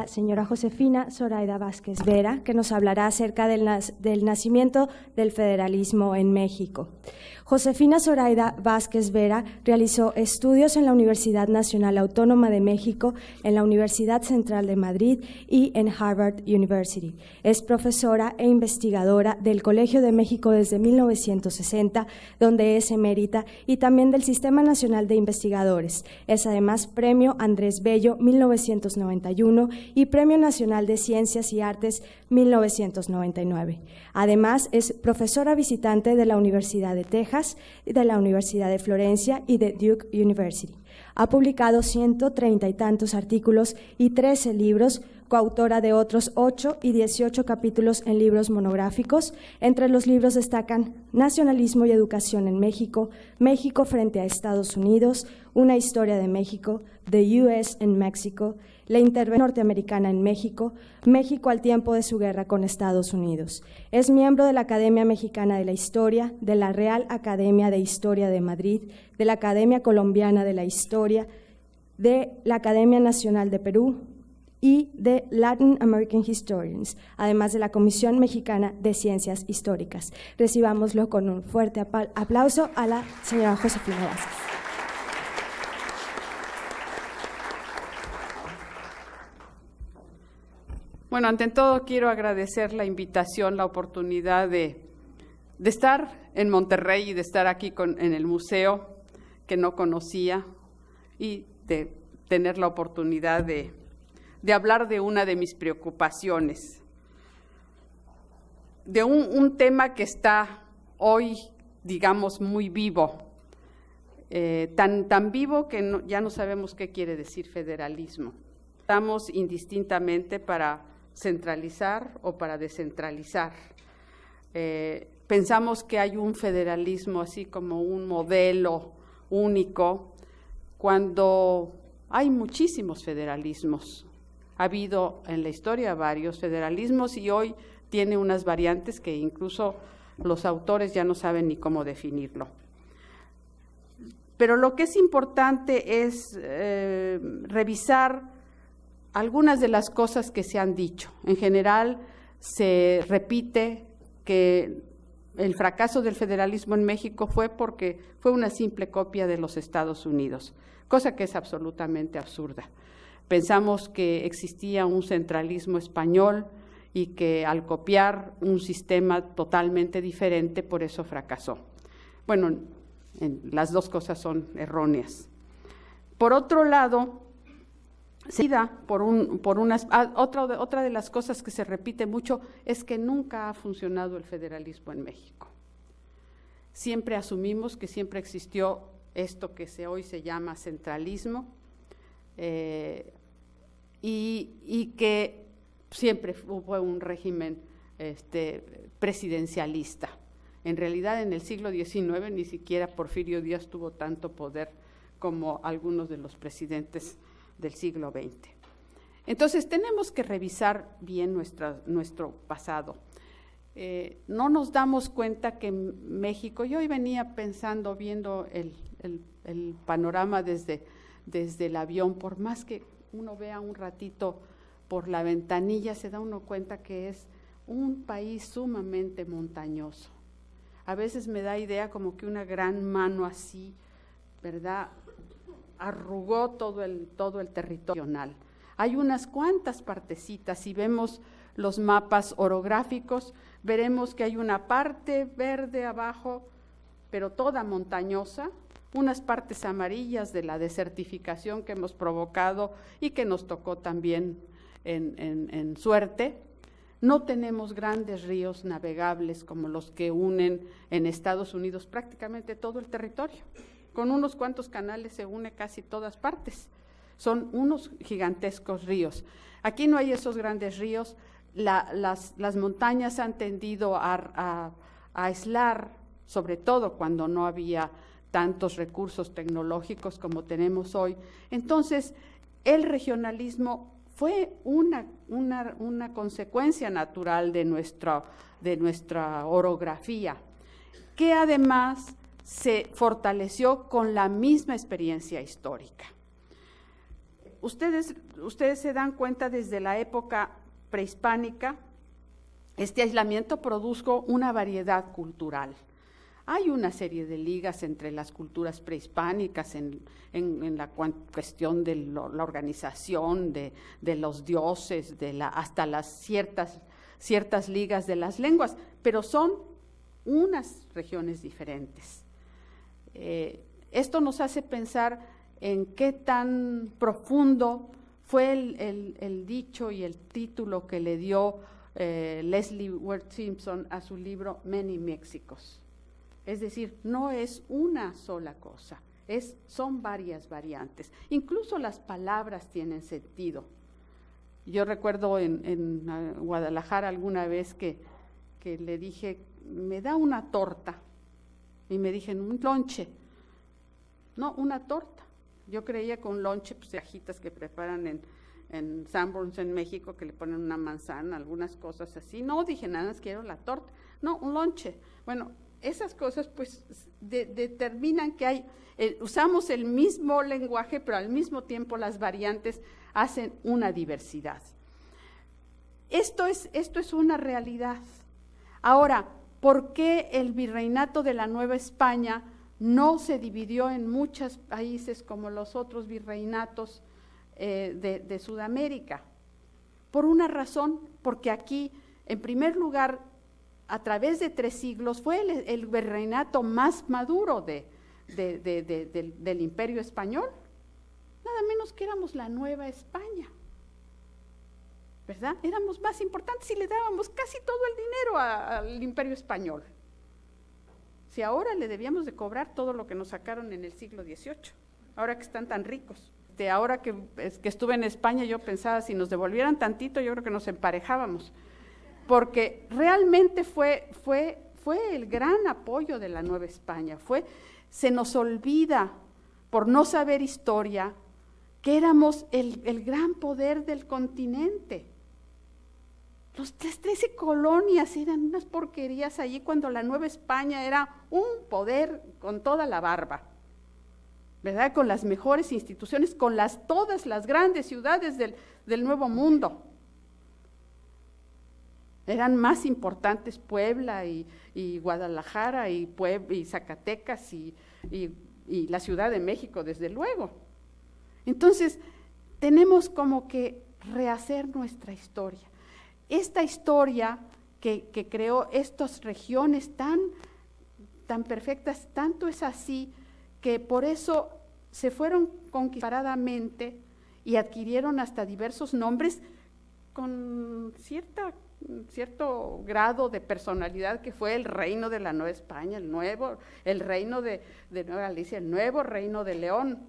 señora Josefina Zoraida Vázquez Vera, que nos hablará acerca del nacimiento del federalismo en México. Josefina Zoraida Vázquez Vera realizó estudios en la Universidad Nacional Autónoma de México, en la Universidad Central de Madrid y en Harvard University. Es profesora e investigadora del Colegio de México desde 1960, donde es emérita, y también del Sistema Nacional de Investigadores. Es además Premio Andrés Bello 1991 y Premio Nacional de Ciencias y Artes 1999. Además, es profesora visitante de la Universidad de Texas, de la Universidad de Florencia y de Duke University. Ha publicado 130 y tantos artículos y 13 libros, coautora de otros 8 y 18 capítulos en libros monográficos. Entre los libros destacan Nacionalismo y Educación en México, México frente a Estados Unidos, Una historia de México, The U.S. in Mexico, La intervención norteamericana en México, México al tiempo de su guerra con Estados Unidos. Es miembro de la Academia Mexicana de la Historia, de la Real Academia de Historia de Madrid, de la Academia Colombiana de la Historia, de la Academia Nacional de Perú y de Latin American Historians, además de la Comisión Mexicana de Ciencias Históricas. Recibámoslo con un fuerte aplauso a la señora Josefina Vázquez. Bueno, ante todo quiero agradecer la invitación, la oportunidad de estar en Monterrey y de estar aquí en el museo que no conocía y de tener la oportunidad de hablar de una de mis preocupaciones, de un tema que está hoy, digamos, muy vivo, tan vivo que ya no sabemos qué quiere decir federalismo. Estamos indistintamente para centralizar o para descentralizar. Pensamos que hay un federalismo así como un modelo único, cuando hay muchísimos federalismos. Ha habido en la historia varios federalismos y hoy tiene unas variantes que incluso los autores ya no saben ni cómo definirlo. Pero lo que es importante es revisar algunas de las cosas que se han dicho. En general, se repite que el fracaso del federalismo en México fue porque fue una simple copia de los Estados Unidos, cosa que es absolutamente absurda. Pensamos que existía un centralismo español y que al copiar un sistema totalmente diferente, por eso fracasó. Bueno, las dos cosas son erróneas. Por otro lado, otra de las cosas que se repite mucho es que nunca ha funcionado el federalismo en México. Siempre asumimos que siempre existió esto que hoy se llama centralismo y que siempre fue un régimen presidencialista. En realidad, en el siglo XIX ni siquiera Porfirio Díaz tuvo tanto poder como algunos de los presidentes del siglo XX. Entonces, tenemos que revisar bien nuestro pasado. No nos damos cuenta que México, yo hoy venía pensando, viendo el panorama desde el avión, por más que uno vea un ratito por la ventanilla, se da uno cuenta que es un país sumamente montañoso. A veces me da idea como que una gran mano así, ¿verdad?, arrugó todo el territorio nacional. Hay unas cuantas partecitas, si vemos los mapas orográficos, veremos que hay una parte verde abajo, pero toda montañosa, unas partes amarillas de la desertificación que hemos provocado y que nos tocó también en suerte. No tenemos grandes ríos navegables como los que unen en Estados Unidos prácticamente todo el territorio. Con unos cuantos canales se une casi todas partes. Son unos gigantescos ríos. Aquí no hay esos grandes ríos. Las montañas han tendido a aislar, sobre todo cuando no había tantos recursos tecnológicos como tenemos hoy. Entonces, el regionalismo fue una consecuencia natural de nuestra orografía, que además se fortaleció con la misma experiencia histórica. Ustedes se dan cuenta desde la época prehispánica, este aislamiento produjo una variedad cultural. Hay una serie de ligas entre las culturas prehispánicas en la cuestión de la organización, de los dioses, hasta las ciertas ligas de las lenguas, pero son unas regiones diferentes. Esto nos hace pensar en qué tan profundo fue el dicho y el título que le dio Leslie Ward Simpson a su libro Many Mexicos. Es decir, no es una sola cosa, son varias variantes. Incluso las palabras tienen sentido. Yo recuerdo en Guadalajara alguna vez que le dije, me da una torta, y me dijeron, un lonche. No, una torta. Yo creía que un lonche, pues cajitas que preparan en Sanborns en México, que le ponen una manzana, algunas cosas así. No, dije, nada más quiero la torta. No, un lonche. Bueno, esas cosas pues determinan que usamos el mismo lenguaje, pero al mismo tiempo las variantes hacen una diversidad. Esto es una realidad. Ahora, ¿por qué el virreinato de la Nueva España no se dividió en muchos países como los otros virreinatos de Sudamérica? Por una razón, porque aquí, en primer lugar, a través de 3 siglos, fue el virreinato más maduro del Imperio Español. Nada menos que éramos la Nueva España, ¿verdad? Éramos más importantes y le dábamos casi todo el dinero al Imperio Español. Si ahora le debíamos de cobrar todo lo que nos sacaron en el siglo XVIII, ahora que están tan ricos. Ahora que estuve en España, yo pensaba, si nos devolvieran tantito, yo creo que nos emparejábamos, porque realmente fue el gran apoyo de la Nueva España. Se nos olvida, por no saber historia, que éramos el gran poder del continente. Las 13 colonias eran unas porquerías allí, cuando la Nueva España era un poder con toda la barba, ¿verdad? Con las mejores instituciones, con todas las grandes ciudades del Nuevo Mundo. Eran más importantes Puebla y Guadalajara y Zacatecas y la Ciudad de México, desde luego. Entonces, tenemos como que rehacer nuestra historia. Esta historia que creó estas regiones tan perfectas, tanto es así que por eso se fueron conquistaradamente y adquirieron hasta diversos nombres con cierto grado de personalidad, que fue el reino de la Nueva España, el reino de Nueva Galicia, el nuevo reino de León.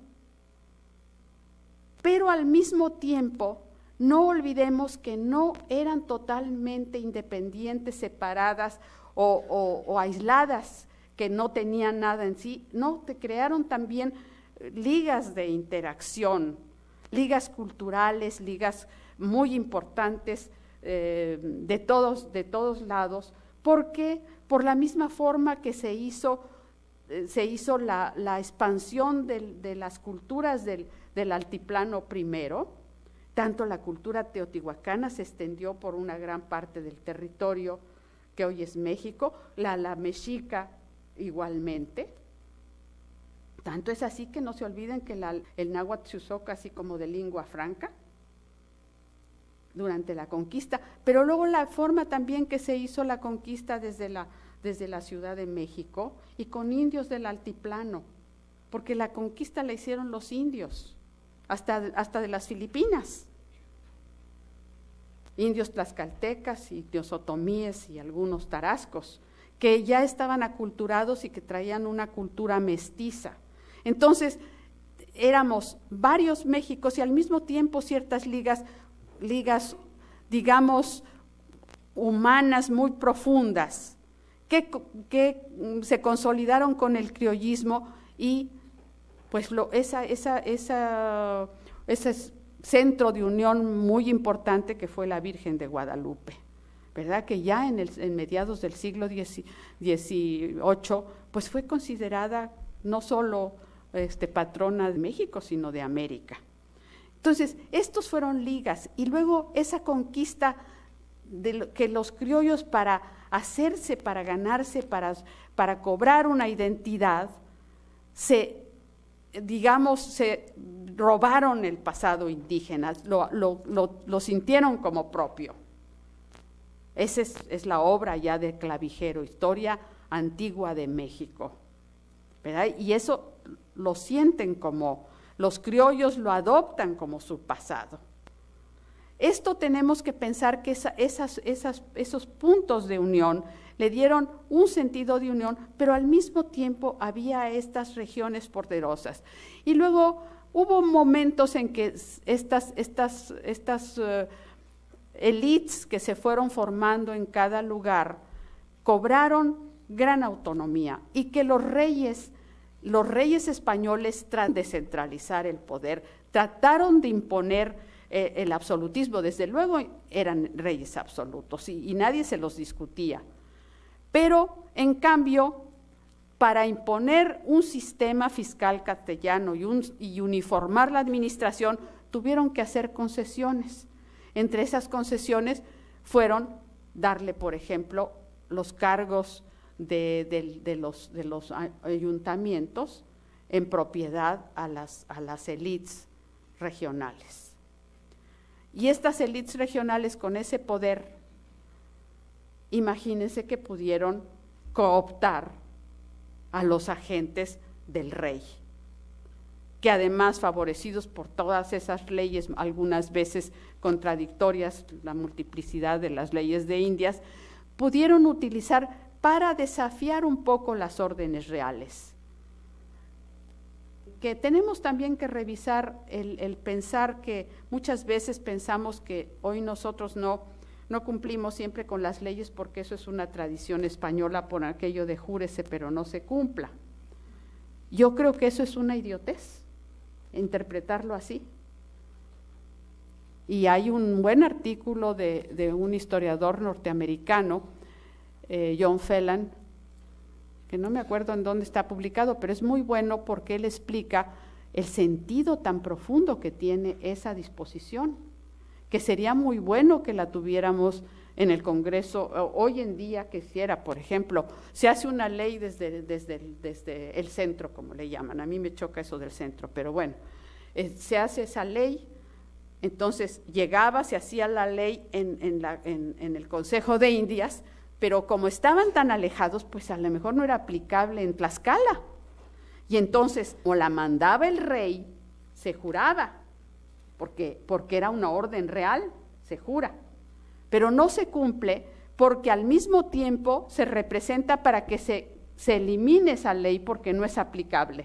Pero al mismo tiempo, no olvidemos que no eran totalmente independientes, separadas o aisladas, que no tenían nada en sí. No, crearon también ligas de interacción, ligas culturales, ligas muy importantes de todos lados, porque por la misma forma que se hizo la expansión de las culturas del altiplano primero, tanto la cultura teotihuacana se extendió por una gran parte del territorio que hoy es México, la mexica igualmente. Tanto es así que no se olviden que el náhuatl se usó casi como de lengua franca durante la conquista, pero luego la forma también que se hizo la conquista desde la Ciudad de México y con indios del altiplano, porque la conquista la hicieron los indios, hasta de las Filipinas, indios tlaxcaltecas, indios otomíes y algunos tarascos, que ya estaban aculturados y que traían una cultura mestiza. Entonces, éramos varios Méxicos y al mismo tiempo ciertas ligas, digamos, humanas muy profundas, que se consolidaron con el criollismo y pues ese centro de unión muy importante que fue la Virgen de Guadalupe, ¿verdad? Que ya en mediados del siglo XVIII pues fue considerada no solo patrona de México, sino de América. Entonces, estos fueron ligas, y luego esa conquista que los criollos para hacerse, para ganarse, para cobrar una identidad, se robaron el pasado indígena, lo sintieron como propio. Esa es la obra ya de Clavijero, Historia Antigua de México, ¿verdad? Y eso lo sienten como, los criollos lo adoptan como su pasado. Esto tenemos que pensar que esos puntos de unión le dieron un sentido de unión, pero al mismo tiempo había estas regiones poderosas. Y luego hubo momentos en que estas élites que se fueron formando en cada lugar cobraron gran autonomía, y que los reyes españoles trataron de centralizar el poder, trataron de imponer el absolutismo. Desde luego eran reyes absolutos y nadie se los discutía, pero en cambio para imponer un sistema fiscal castellano y uniformar la administración tuvieron que hacer concesiones. Entre esas concesiones fueron darle, por ejemplo, los cargos de los ayuntamientos en propiedad a las élites regionales. Y estas élites regionales con ese poder, imagínense que pudieron cooptar a los agentes del rey, que además, favorecidos por todas esas leyes, algunas veces contradictorias, la multiplicidad de las leyes de Indias, pudieron utilizar para desafiar un poco las órdenes reales. Que tenemos también que revisar el pensar que muchas veces pensamos que hoy nosotros no cumplimos siempre con las leyes porque eso es una tradición española por aquello de júrese pero no se cumpla. Yo creo que eso es una idiotez, interpretarlo así. Y hay un buen artículo de un historiador norteamericano, John Phelan, que no me acuerdo en dónde está publicado, pero es muy bueno porque él explica el sentido tan profundo que tiene esa disposición, que sería muy bueno que la tuviéramos en el Congreso hoy en día, que hiciera, por ejemplo, se hace una ley desde el centro, como le llaman, a mí me choca eso del centro, pero bueno, se hace esa ley, entonces llegaba, se hacía la ley en el Consejo de Indias, pero como estaban tan alejados, pues a lo mejor no era aplicable en Tlaxcala. Y entonces, como la mandaba el rey, se juraba, porque era una orden real, se jura. Pero no se cumple porque al mismo tiempo se representa para que se elimine esa ley porque no es aplicable.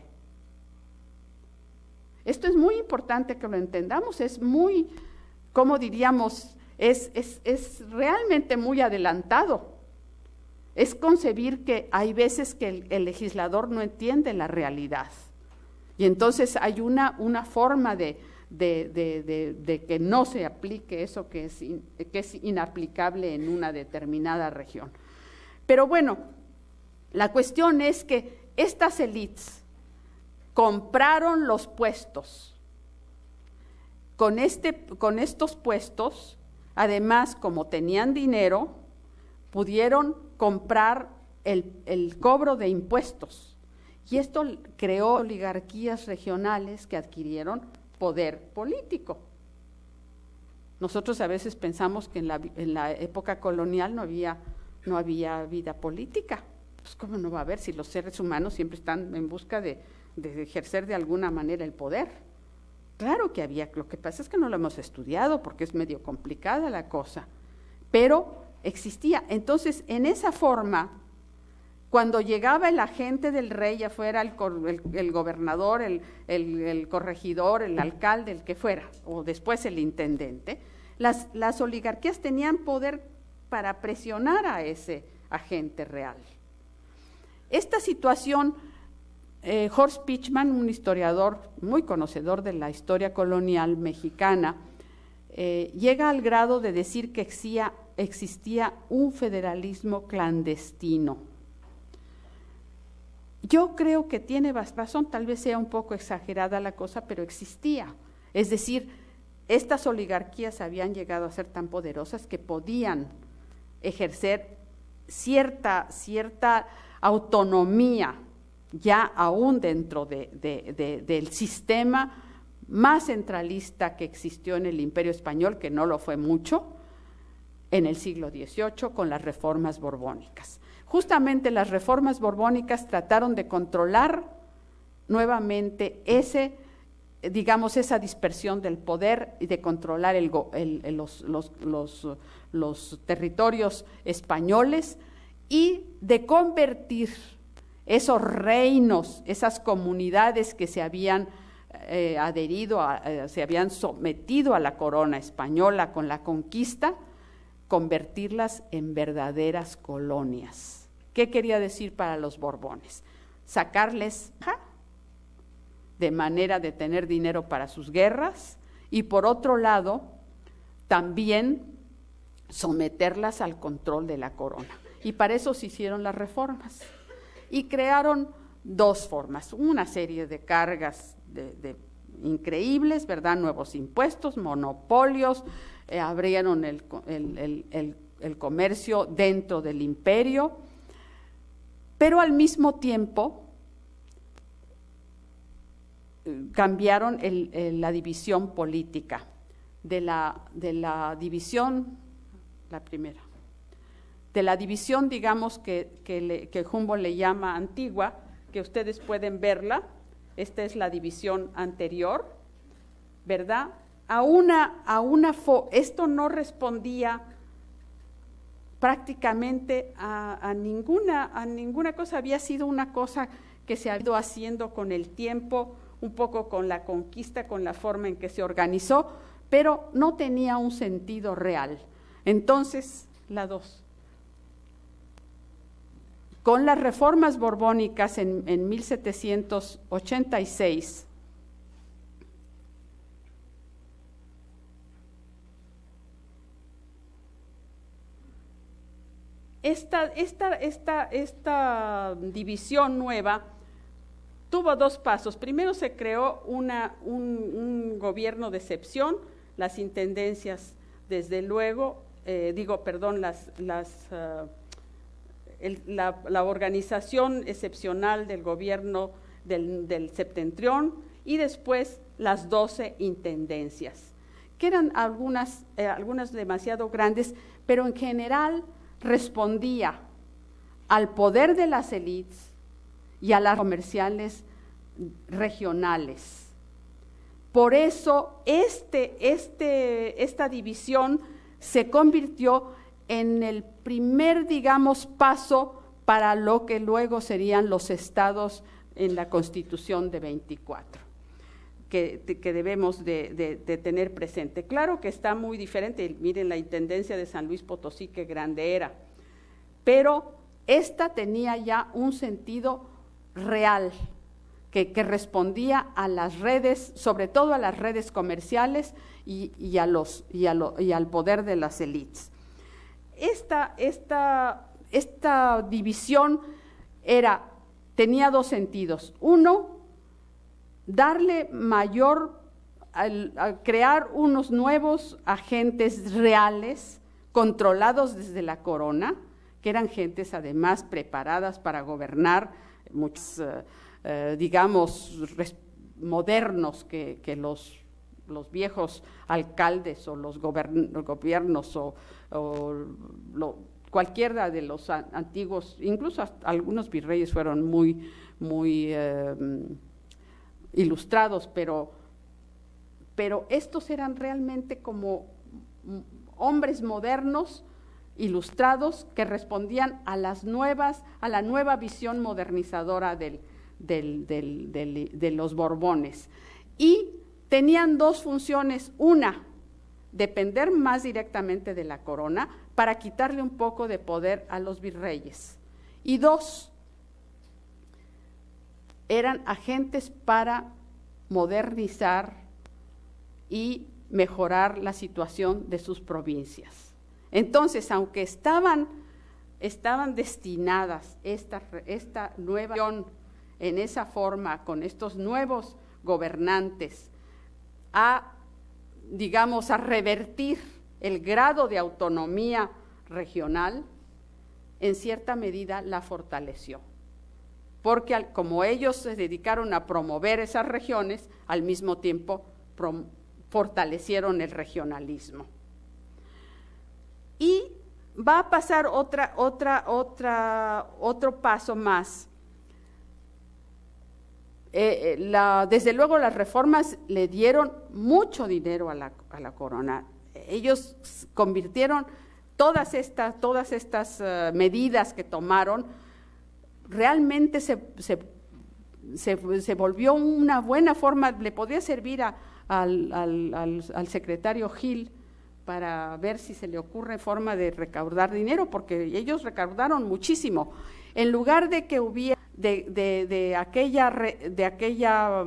Esto es muy importante que lo entendamos, es muy, ¿cómo diríamos? Es realmente muy adelantado. Es concebir que hay veces que el legislador no entiende la realidad. Y entonces hay una forma de que no se aplique eso que es inaplicable en una determinada región. Pero bueno, la cuestión es que estas élites compraron los puestos. Con estos puestos, además, como tenían dinero, pudieron comprar el cobro de impuestos. Y esto creó oligarquías regionales que adquirieron poder político. Nosotros a veces pensamos que en la época colonial no había vida política. Pues ¿cómo no va a haber si los seres humanos siempre están en busca de ejercer de alguna manera el poder? Claro que había, lo que pasa es que no lo hemos estudiado porque es medio complicada la cosa, pero existía. Entonces, en esa forma, cuando llegaba el agente del rey, ya fuera el gobernador, el corregidor, el alcalde, el que fuera, o después el intendente, las oligarquías tenían poder para presionar a ese agente real. Esta situación, Horst Pichman, un historiador muy conocedor de la historia colonial mexicana, llega al grado de decir que existía un federalismo clandestino. Yo creo que tiene razón, tal vez sea un poco exagerada la cosa, pero existía. Es decir, estas oligarquías habían llegado a ser tan poderosas que podían ejercer cierta autonomía ya aún dentro del sistema más centralista que existió en el Imperio Español, que no lo fue mucho, en el siglo XVIII con las reformas borbónicas. Justamente las reformas borbónicas trataron de controlar nuevamente esa dispersión del poder y de controlar los territorios españoles y de convertir esos reinos, esas comunidades que se habían se habían sometido a la corona española con la conquista, convertirlas en verdaderas colonias. ¿Qué quería decir para los Borbones? Sacarles de manera de tener dinero para sus guerras y por otro lado también someterlas al control de la corona. Y para eso se hicieron las reformas y crearon dos formas, una serie de cargas increíbles, ¿verdad? Nuevos impuestos, monopolios, abrieron el comercio dentro del imperio, pero al mismo tiempo cambiaron la división política, de la división, la primera, de la división, digamos, que Humboldt le llama antigua, que ustedes pueden verla. Esta es la división anterior, ¿verdad? Esto no respondía prácticamente a ninguna cosa, había sido una cosa que se ha ido haciendo con el tiempo, un poco con la conquista, con la forma en que se organizó, pero no tenía un sentido real. Entonces, la dos. Con las reformas borbónicas en 1786, esta división nueva tuvo dos pasos. Primero se creó un gobierno de excepción, las intendencias, desde luego, la organización excepcional del gobierno del septentrión y después las 12 intendencias, que eran algunas demasiado grandes, pero en general respondía al poder de las élites y a las comerciales regionales. Por eso esta división se convirtió en el primer, digamos, paso para lo que luego serían los estados en la Constitución de 24, que debemos de tener presente. Claro que está muy diferente, miren la intendencia de San Luis Potosí, qué grande era, pero esta tenía ya un sentido real, que respondía a las redes, sobre todo a las redes comerciales y al poder de las élites. Esta división tenía dos sentidos. Uno, darle crear unos nuevos agentes reales, controlados desde la corona, que eran gentes además preparadas para gobernar, muchos, digamos, modernos que los viejos alcaldes o los gobiernos cualquiera de los antiguos, incluso algunos virreyes fueron muy ilustrados, pero estos eran realmente como hombres modernos, ilustrados, que respondían a la nueva visión modernizadora de los Borbones. Y tenían dos funciones: una, depender más directamente de la corona para quitarle un poco de poder a los virreyes. Y dos, eran agentes para modernizar y mejorar la situación de sus provincias. Entonces, aunque estaban destinadas esta nueva en esa forma, con estos nuevos gobernantes, a digamos, a revertir el grado de autonomía regional, en cierta medida la fortaleció, porque como ellos se dedicaron a promover esas regiones, al mismo tiempo fortalecieron el regionalismo. Y va a pasar otro paso más. Desde luego las reformas le dieron mucho dinero a la corona. Ellos convirtieron todas estas medidas que tomaron, realmente se volvió una buena forma, le podría servir al secretario Gil para ver si se le ocurre forma de recaudar dinero, porque ellos recaudaron muchísimo. En lugar de que hubiera de aquella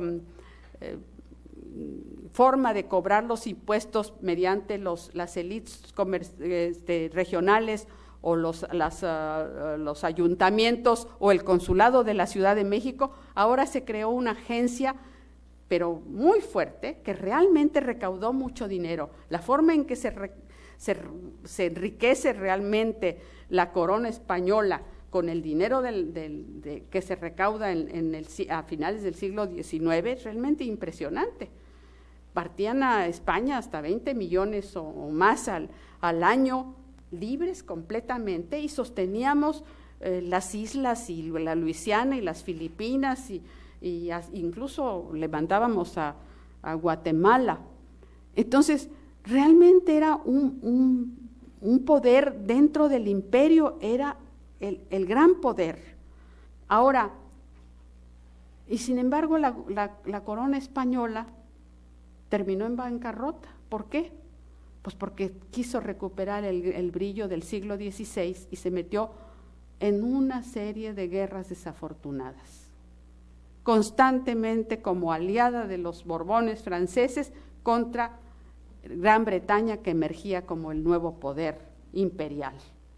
forma de cobrar los impuestos mediante las élites regionales o los ayuntamientos o el consulado de la Ciudad de México, ahora se creó una agencia, pero muy fuerte, que realmente recaudó mucho dinero. La forma en que se enriquece realmente la corona española con el dinero que se recauda a finales del siglo XIX es realmente impresionante. Partían a España hasta 20 millones o más al año, libres completamente, y sosteníamos las islas y la Luisiana y las Filipinas y incluso le mandábamos a Guatemala. Entonces, realmente era un poder dentro del imperio, era el gran poder. Ahora, y sin embargo la corona española terminó en bancarrota. ¿Por qué? Pues porque quiso recuperar el brillo del siglo XVI y se metió en una serie de guerras desafortunadas, constantemente como aliada de los Borbones franceses contra Gran Bretaña, que emergía como el nuevo poder imperial.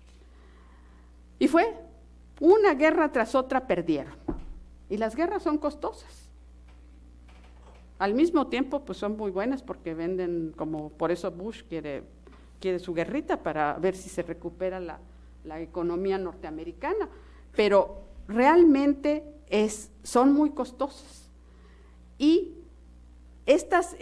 Y fue una guerra tras otra, perdieron. Y las guerras son costosas. Al mismo tiempo, pues son muy buenas porque venden, como por eso Bush quiere su guerrita para ver si se recupera la economía norteamericana, pero realmente son muy costosas. Y estas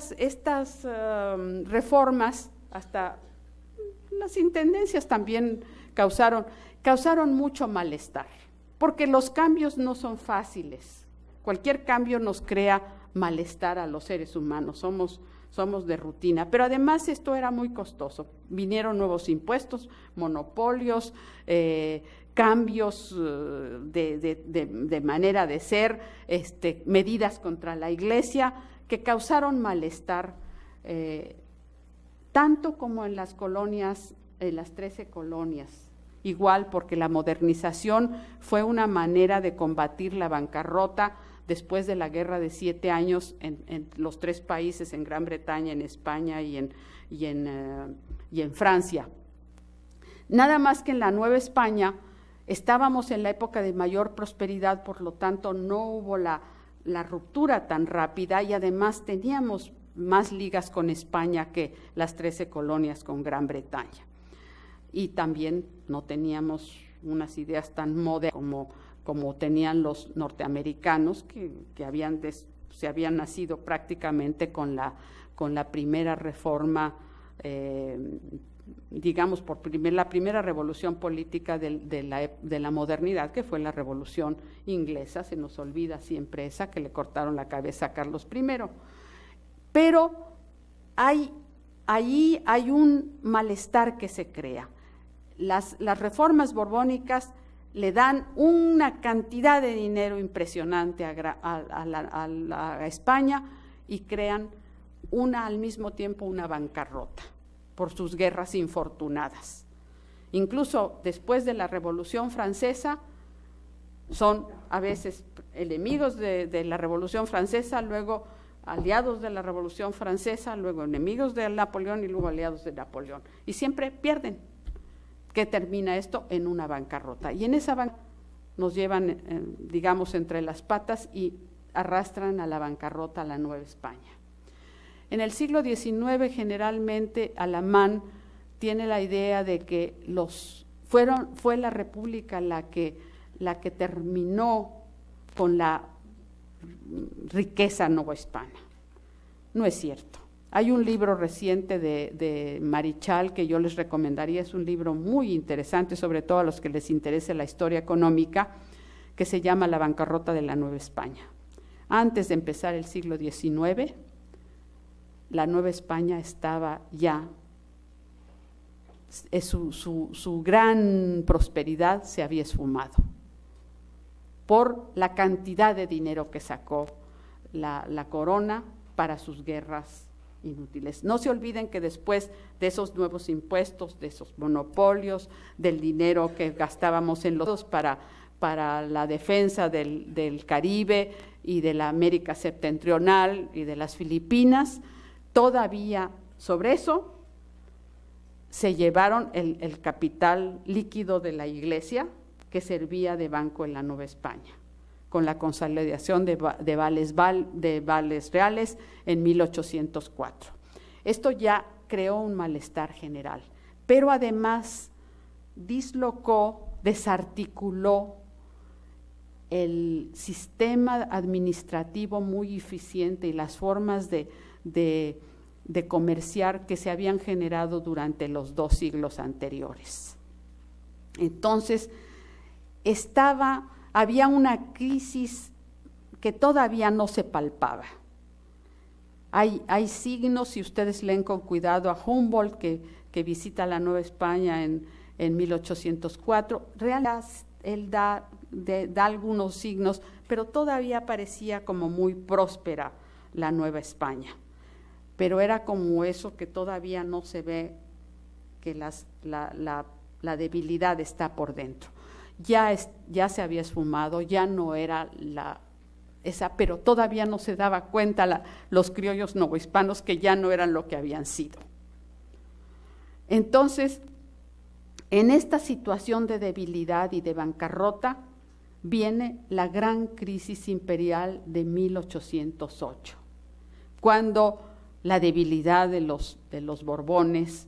reformas, hasta las intendencias también causaron mucho malestar, porque los cambios no son fáciles. Cualquier cambio nos crea malestar a los seres humanos, somos de rutina, pero además esto era muy costoso. Vinieron nuevos impuestos, monopolios, cambios de manera de ser, medidas contra la Iglesia que causaron malestar, tanto como en las colonias, en las 13 colonias. Igual, porque la modernización fue una manera de combatir la bancarrota después de la Guerra de 7 años en los 3 países, en Gran Bretaña, en España y en Francia. Nada más que en la Nueva España estábamos en la época de mayor prosperidad, por lo tanto no hubo la ruptura tan rápida, y además teníamos más ligas con España que las 13 colonias con Gran Bretaña. Y también no teníamos unas ideas tan modernas como tenían los norteamericanos, que se habían nacido prácticamente con la primera reforma, digamos, la primera revolución política de la modernidad, que fue la Revolución Inglesa. Se nos olvida siempre esa, que le cortaron la cabeza a Carlos I. Pero ahí hay un malestar que se crea. Las reformas borbónicas le dan una cantidad de dinero impresionante a España y crean al mismo tiempo una bancarrota por sus guerras infortunadas. Incluso después de la Revolución Francesa, son a veces enemigos de la Revolución Francesa, luego aliados de la Revolución Francesa, luego enemigos de Napoleón y luego aliados de Napoleón. Y siempre pierden. ¿Qué termina esto? En una bancarrota. Y en esa bancarrota nos llevan, digamos, entre las patas y arrastran a la bancarrota a la Nueva España. En el siglo XIX generalmente Alamán tiene la idea de que fue la República la que terminó con la riqueza novohispana. No es cierto. Hay un libro reciente de Marichal que yo les recomendaría, es un libro muy interesante, sobre todo a los que les interese la historia económica, que se llama La bancarrota de la Nueva España. Antes de empezar el siglo XIX, la Nueva España estaba ya, su gran prosperidad se había esfumado por la cantidad de dinero que sacó la corona para sus guerras inútiles. No se olviden que después de esos nuevos impuestos, de esos monopolios, del dinero que gastábamos en los para la defensa del Caribe y de la América septentrional y de las Filipinas, todavía sobre eso se llevaron el capital líquido de la Iglesia que servía de banco en la Nueva España, con la consolidación de vales reales en 1804. Esto ya creó un malestar general, pero además dislocó, desarticuló el sistema administrativo muy eficiente y las formas de comerciar que se habían generado durante los 2 siglos anteriores. Entonces, había una crisis que todavía no se palpaba. Hay signos, si ustedes leen con cuidado a Humboldt, que visita la Nueva España en 1804, realmente él da algunos signos, pero todavía parecía como muy próspera la Nueva España. Pero era como eso que todavía no se ve, que la debilidad está por dentro. Ya se había esfumado, ya no era esa, pero todavía no se daba cuenta los criollos novohispanos que ya no eran lo que habían sido. Entonces, en esta situación de debilidad y de bancarrota, viene la gran crisis imperial de 1808, cuando la debilidad de los Borbones,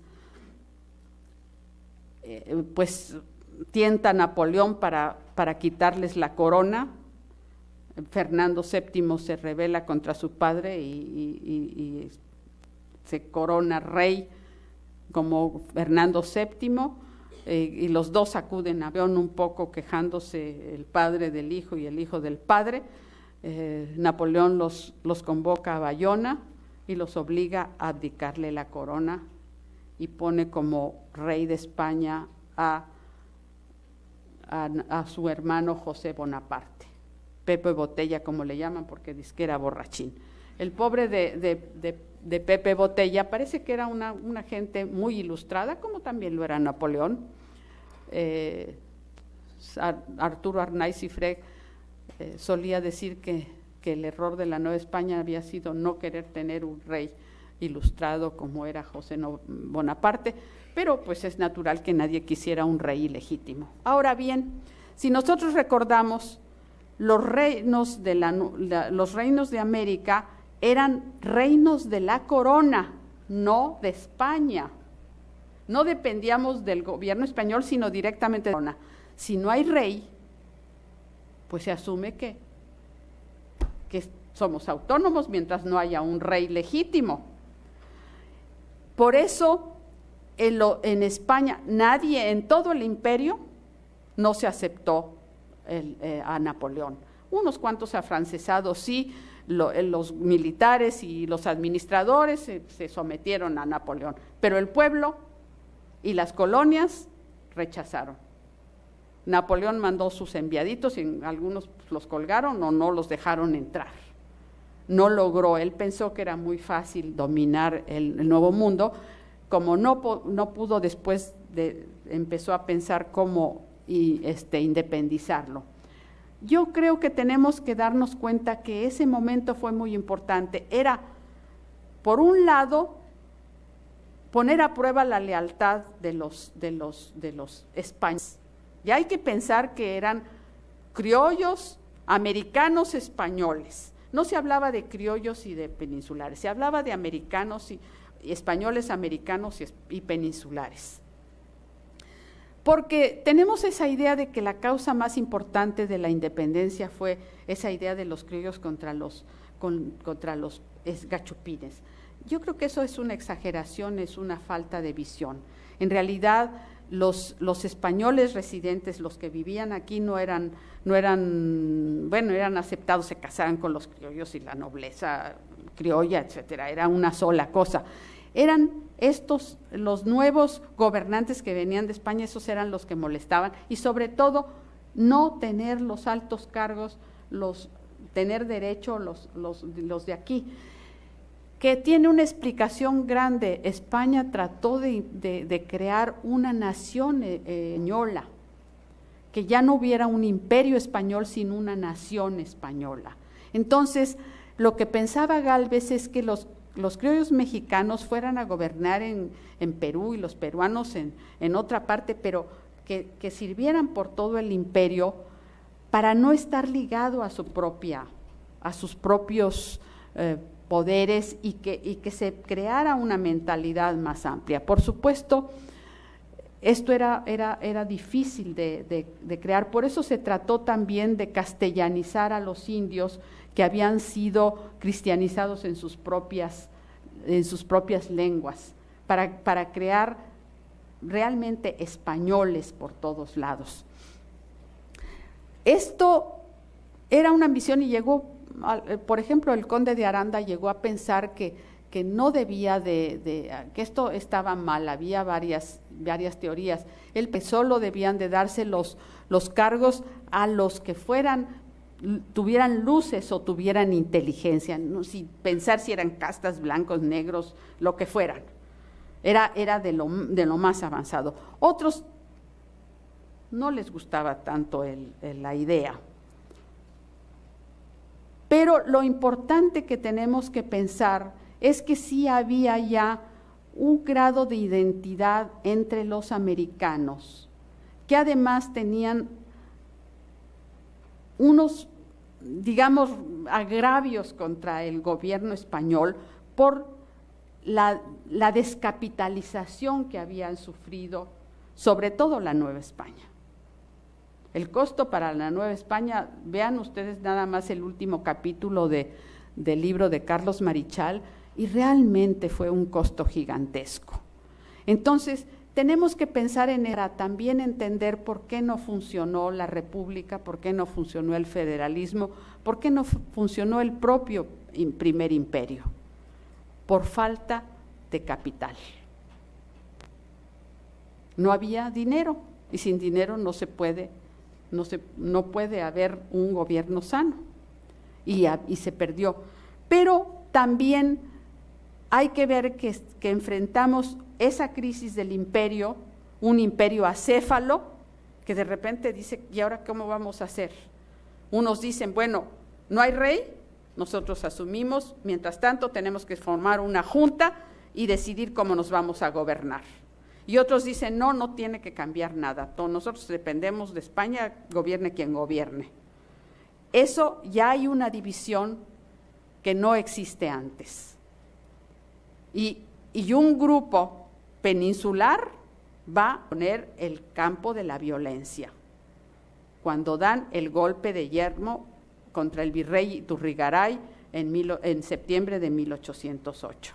pues tienta a Napoleón para quitarles la corona. Fernando VII se rebela contra su padre y se corona rey como Fernando VII, y los dos acuden a Napoleón un poco quejándose, el padre del hijo y el hijo del padre. Napoleón los convoca a Bayona y los obliga a abdicarle la corona y pone como rey de España a su hermano José Bonaparte, Pepe Botella, como le llaman, porque dice que era borrachín. El pobre de Pepe Botella parece que era una gente muy ilustrada, como también lo era Napoleón. Arturo Arnaiz y Freg solía decir que el error de la Nueva España había sido no querer tener un rey ilustrado como era José Bonaparte, pero pues es natural que nadie quisiera un rey ilegítimo. Ahora bien, si nosotros recordamos, los reinos de América eran reinos de la corona, no de España. No dependíamos del gobierno español, sino directamente de la corona. Si no hay rey, pues se asume que somos autónomos mientras no haya un rey legítimo. Por eso, en España, nadie en todo el imperio no se aceptó a Napoleón. Unos cuantos afrancesados sí, los militares y los administradores se sometieron a Napoleón, pero el pueblo y las colonias rechazaron. Napoleón mandó sus enviaditos y algunos los colgaron o no los dejaron entrar. No logró, él pensó que era muy fácil dominar el Nuevo Mundo, como no pudo después, empezó a pensar cómo independizarlo. Yo creo que tenemos que darnos cuenta que ese momento fue muy importante. Era, por un lado, poner a prueba la lealtad de los españoles. Ya hay que pensar que eran criollos americanos españoles, no se hablaba de criollos y de peninsulares, se hablaba de americanos y españoles americanos y peninsulares. Porque tenemos esa idea de que la causa más importante de la independencia fue esa idea de los criollos contra los gachupines. Yo creo que eso es una exageración, es una falta de visión. En realidad, los españoles residentes, los que vivían aquí, no eran aceptados, se casaban con los criollos y la nobleza criolla, etcétera, era una sola cosa. Eran estos, los nuevos gobernantes que venían de España, esos eran los que molestaban, y sobre todo, no tener los altos cargos, tener derecho los de aquí, que tiene una explicación grande. España trató de crear una nación española, que ya no hubiera un imperio español sino una nación española. Entonces, lo que pensaba Gálvez es que los criollos mexicanos fueran a gobernar en Perú y los peruanos en otra parte, pero que sirvieran por todo el imperio para no estar ligado a sus propios poderes y que se creara una mentalidad más amplia. Por supuesto, esto era difícil de crear, por eso se trató también de castellanizar a los indios que habían sido cristianizados en sus propias lenguas, para crear realmente españoles por todos lados. Esto era una ambición y llegó, por ejemplo, el conde de Aranda llegó a pensar que no debía que esto estaba mal, había varias teorías. Él pensó solo debían de darse los cargos a los que tuvieran luces o tuvieran inteligencia, no, sin pensar si eran castas, blancos, negros, lo que fueran. Era de lo más avanzado. Otros no les gustaba tanto la idea. Pero lo importante que tenemos que pensar es que sí había ya un grado de identidad entre los americanos, que además tenían unos, digamos, agravios contra el gobierno español por la descapitalización que habían sufrido, sobre todo la Nueva España. El costo para la Nueva España, vean ustedes nada más el último capítulo del libro de Carlos Marichal, y realmente fue un costo gigantesco. Entonces, tenemos que pensar también entender por qué no funcionó la República, por qué no funcionó el federalismo, por qué no funcionó el propio primer imperio. Por falta de capital. No había dinero, y sin dinero no puede haber un gobierno sano, y se perdió. Pero también hay que ver que enfrentamos esa crisis del imperio, un imperio acéfalo, que de repente dice, ¿y ahora cómo vamos a hacer? Unos dicen, bueno, no hay rey, nosotros asumimos, mientras tanto tenemos que formar una junta y decidir cómo nos vamos a gobernar. Y otros dicen, no tiene que cambiar nada, nosotros dependemos de España, gobierne quien gobierne. Eso ya hay una división que no existe antes. Y un grupo peninsular va a poner el campo de la violencia. Cuando dan el golpe de yermo contra el virrey Iturrigaray en septiembre de 1808.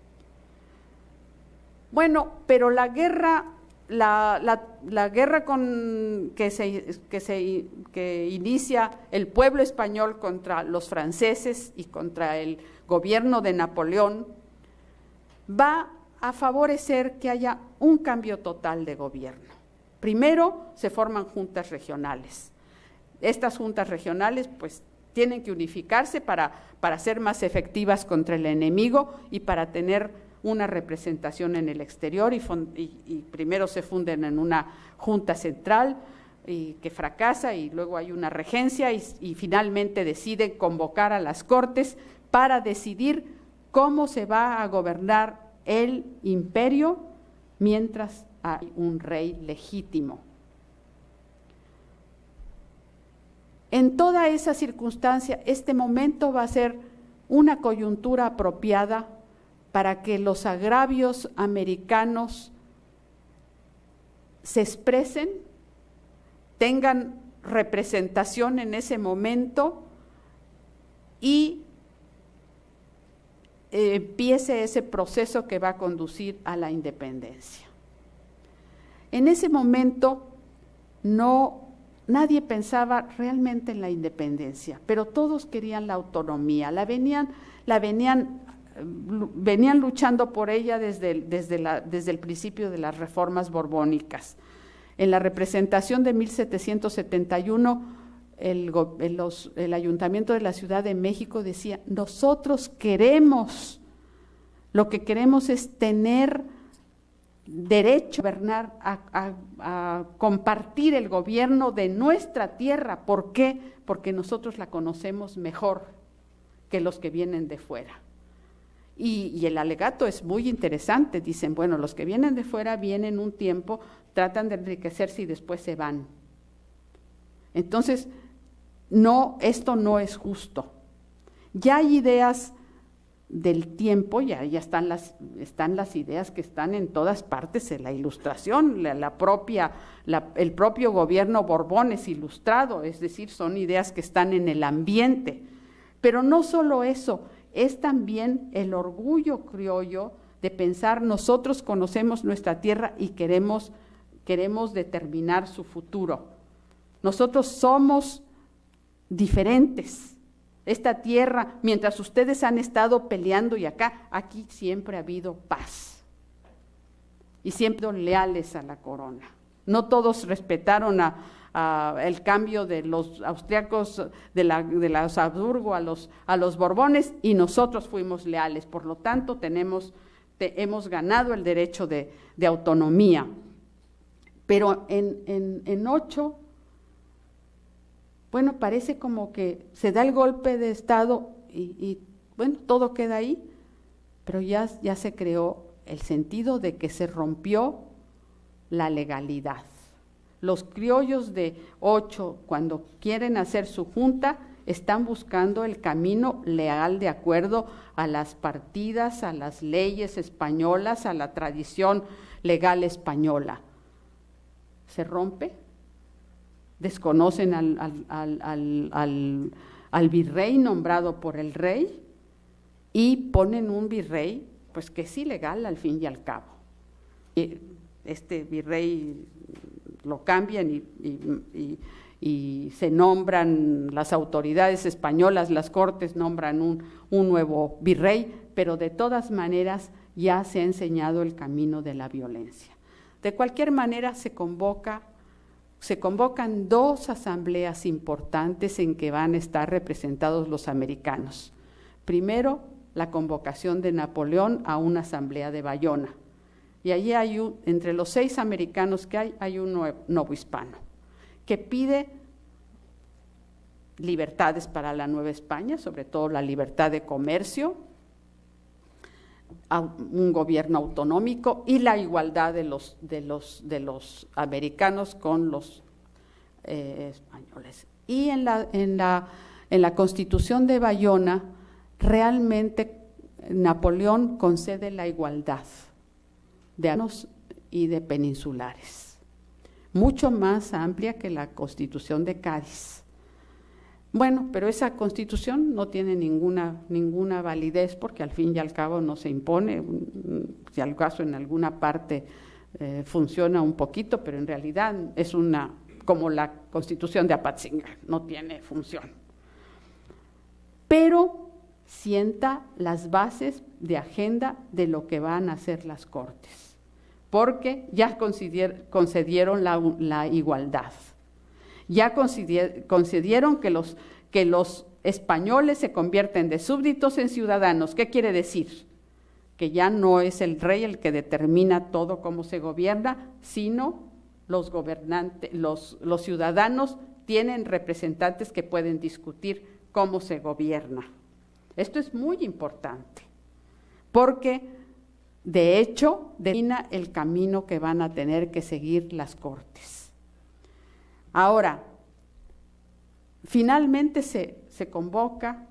Bueno, pero la guerra que inicia el pueblo español contra los franceses y contra el gobierno de Napoleón va a favorecer que haya un cambio total de gobierno. Primero se forman juntas regionales. Estas juntas regionales pues tienen que unificarse para ser más efectivas contra el enemigo y para tener una representación en el exterior, y primero se funden en una junta central que fracasa, y luego hay una regencia y finalmente deciden convocar a las Cortes para decidir cómo se va a gobernar el imperio mientras hay un rey legítimo. En toda esa circunstancia, este momento va a ser una coyuntura apropiada para que los agravios americanos se expresen, tengan representación en ese momento y empiece ese proceso que va a conducir a la independencia. En ese momento nadie pensaba realmente en la independencia, pero todos querían la autonomía, venían luchando por ella desde el principio de las reformas borbónicas. En la representación de 1771, el Ayuntamiento de la Ciudad de México decía: nosotros lo que queremos es tener derecho a gobernar, a compartir el gobierno de nuestra tierra. ¿Por qué? Porque nosotros la conocemos mejor que los que vienen de fuera. Y el alegato es muy interesante. Dicen, bueno, los que vienen de fuera vienen un tiempo, tratan de enriquecerse y después se van. Entonces, esto no es justo. Ya hay ideas del tiempo, ya están las ideas que están en todas partes en la Ilustración, el propio gobierno Borbón es ilustrado, es decir, son ideas que están en el ambiente. Pero no solo eso, es también el orgullo criollo de pensar: nosotros conocemos nuestra tierra y queremos determinar su futuro. Nosotros somos diferentes. Esta tierra, mientras ustedes han estado peleando aquí siempre ha habido paz. Y siempre leales a la corona. No todos respetaron el cambio de los austriacos, de los Habsburgo a los Borbones, y nosotros fuimos leales. Por lo tanto, hemos ganado el derecho de autonomía. Pero en 8, bueno, parece como que se da el golpe de Estado y bueno, todo queda ahí, pero ya se creó el sentido de que se rompió la legalidad. Los criollos de 8, cuando quieren hacer su junta, están buscando el camino legal de acuerdo a las partidas, a las leyes españolas, a la tradición legal española. ¿Se rompe? Desconocen al virrey nombrado por el rey y ponen un virrey pues que es ilegal al fin y al cabo. Este virrey lo cambian y se nombran las autoridades españolas, las cortes nombran un nuevo virrey, pero de todas maneras ya se ha enseñado el camino de la violencia. De cualquier manera se convocan 2 asambleas importantes en que van a estar representados los americanos. Primero, la convocación de Napoleón a una asamblea de Bayona. Y allí entre los 6 americanos que hay un nuevo hispano, que pide libertades para la Nueva España, sobre todo la libertad de comercio, un gobierno autonómico y la igualdad de los americanos con los españoles. Y en la Constitución de Bayona, realmente Napoleón concede la igualdad de llanos y de peninsulares, mucho más amplia que la Constitución de Cádiz. Bueno, pero esa Constitución no tiene ninguna validez porque al fin y al cabo no se impone, si al caso en alguna parte funciona un poquito, pero en realidad es como la Constitución de Apatzingán, no tiene función. Pero sienta las bases de agenda de lo que van a hacer las Cortes, porque ya concedieron la igualdad. Ya concedieron que los españoles se convierten de súbditos en ciudadanos. ¿Qué quiere decir? Que ya no es el rey el que determina todo cómo se gobierna, sino los gobernantes, los ciudadanos tienen representantes que pueden discutir cómo se gobierna. Esto es muy importante, porque de hecho define el camino que van a tener que seguir las Cortes. Ahora, finalmente se convoca,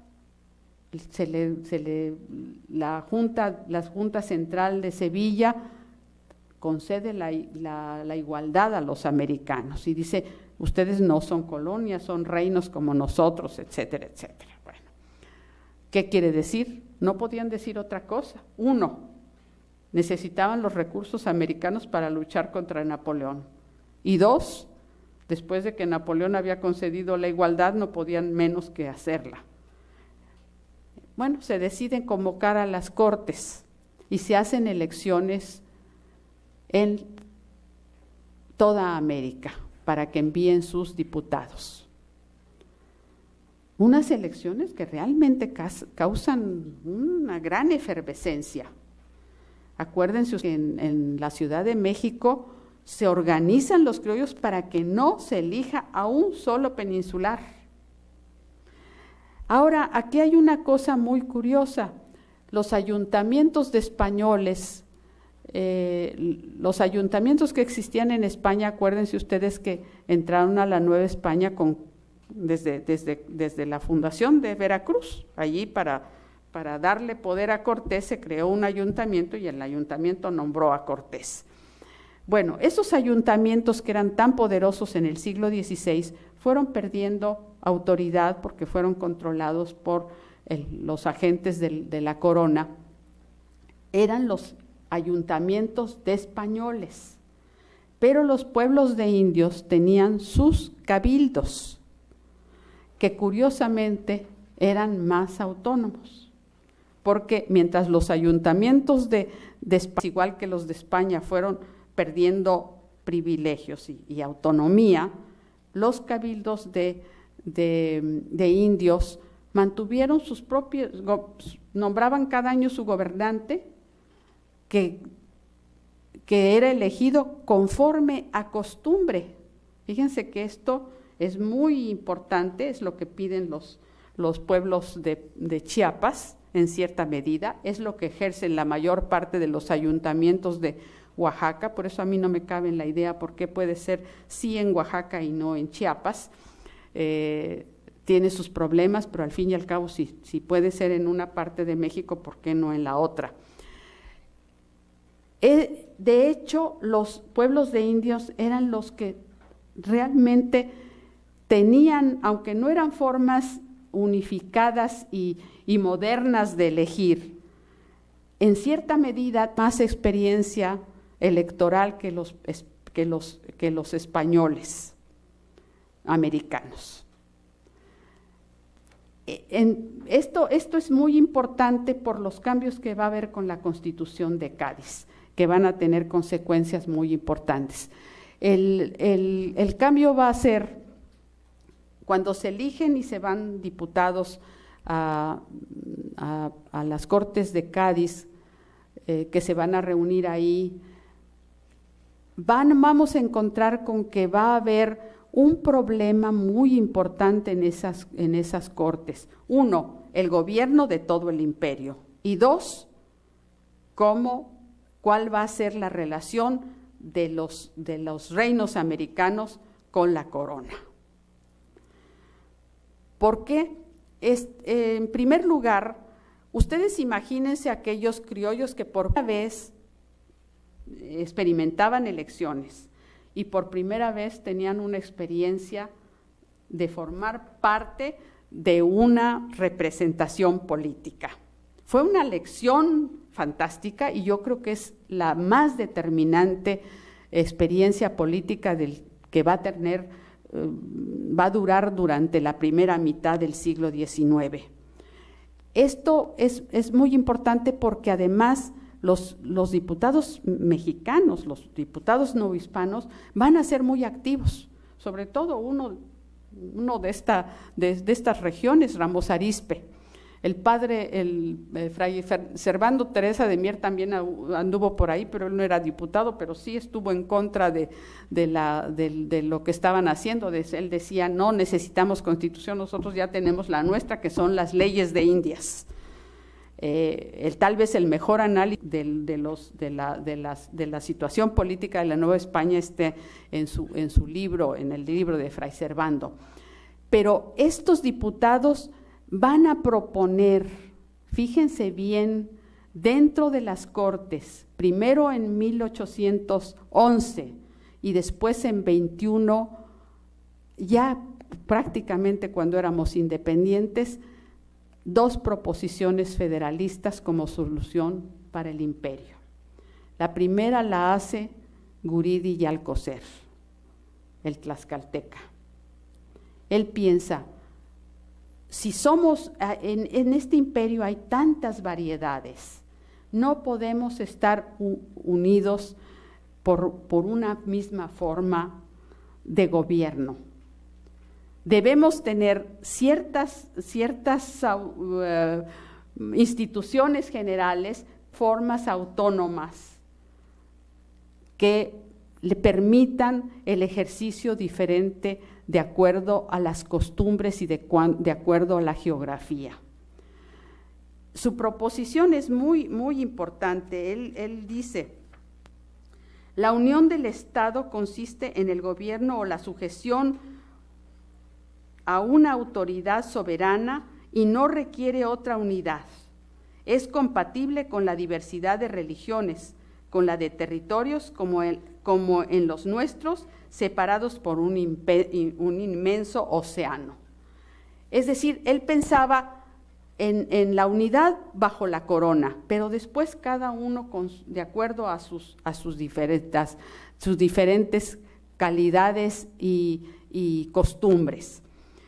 la Junta Central de Sevilla concede la igualdad a los americanos y dice, ustedes no son colonias, son reinos como nosotros, etcétera, etcétera. Bueno, ¿qué quiere decir? No podían decir otra cosa. Uno, necesitaban los recursos americanos para luchar contra Napoleón. Y dos, después de que Napoleón había concedido la igualdad, no podían menos que hacerla. Bueno, se deciden convocar a las Cortes y se hacen elecciones en toda América para que envíen sus diputados. Unas elecciones que realmente causan una gran efervescencia. Acuérdense que en la Ciudad de México se organizan los criollos para que no se elija a un solo peninsular. Ahora, aquí hay una cosa muy curiosa. Los ayuntamientos de españoles, los ayuntamientos que existían en España, acuérdense ustedes que entraron a la Nueva España desde la fundación de Veracruz. Allí para darle poder a Cortés se creó un ayuntamiento y el ayuntamiento nombró a Cortés. Bueno, esos ayuntamientos que eran tan poderosos en el siglo XVI fueron perdiendo autoridad porque fueron controlados por los agentes de la corona. Eran los ayuntamientos de españoles, pero los pueblos de indios tenían sus cabildos, que curiosamente eran más autónomos, porque mientras los ayuntamientos de España, igual que los de España, fueron perdiendo privilegios y autonomía, los cabildos de indios mantuvieron sus propios, nombraban cada año su gobernante, que era elegido conforme a costumbre. Fíjense que esto es muy importante, es lo que piden los pueblos de Chiapas, en cierta medida, es lo que ejercen la mayor parte de los ayuntamientos de Oaxaca, por eso a mí no me cabe en la idea por qué puede ser sí en Oaxaca y no en Chiapas. Tiene sus problemas, pero al fin y al cabo si puede ser en una parte de México, ¿por qué no en la otra? De hecho, los pueblos de indios eran los que realmente tenían, aunque no eran formas unificadas y modernas de elegir, en cierta medida más experiencia electoral que los españoles americanos. Esto es muy importante por los cambios que va a haber con la Constitución de Cádiz, que van a tener consecuencias muy importantes. El cambio va a ser cuando se eligen y se van diputados a las Cortes de Cádiz, que se van a reunir ahí, vamos a encontrar con que va a haber un problema muy importante en esas Cortes. Uno, el gobierno de todo el imperio. Y dos, cuál va a ser la relación de los reinos americanos con la corona. ¿Por qué? En primer lugar, ustedes imagínense aquellos criollos que por primera vez experimentaban elecciones y por primera vez tenían una experiencia de formar parte de una representación política. Fue una lección fantástica y yo creo que es la más determinante experiencia política que va a durar durante la primera mitad del siglo XIX. Esto es muy importante porque además los diputados mexicanos, los diputados novohispanos van a ser muy activos, sobre todo uno de estas regiones, Ramos Arizpe. El fray Servando Teresa de Mier también anduvo por ahí, pero él no era diputado, pero sí estuvo en contra de lo que estaban haciendo. Él decía, no necesitamos constitución, nosotros ya tenemos la nuestra, que son las leyes de Indias. Tal vez el mejor análisis de la situación política de la Nueva España esté en su libro, en el libro de fray Servando. Pero estos diputados van a proponer, fíjense bien, dentro de las Cortes, primero en 1811 y después en 21, ya prácticamente cuando éramos independientes, 2 proposiciones federalistas como solución para el imperio. La primera la hace Guridi y Alcocer, el tlaxcalteca. Él piensa, si somos, en este imperio hay tantas variedades, no podemos estar unidos por una misma forma de gobierno. Debemos tener ciertas instituciones generales, formas autónomas que le permitan el ejercicio diferente de acuerdo a las costumbres y de acuerdo a la geografía. Su proposición es muy, muy importante. Él dice, la unión del Estado consiste en el gobierno o la sujeción a una autoridad soberana y no requiere otra unidad. Es compatible con la diversidad de religiones, con la de territorios como en los nuestros, separados por un inmenso océano. Es decir, él pensaba en la unidad bajo la corona, pero después cada uno de acuerdo a sus diferentes calidades y costumbres.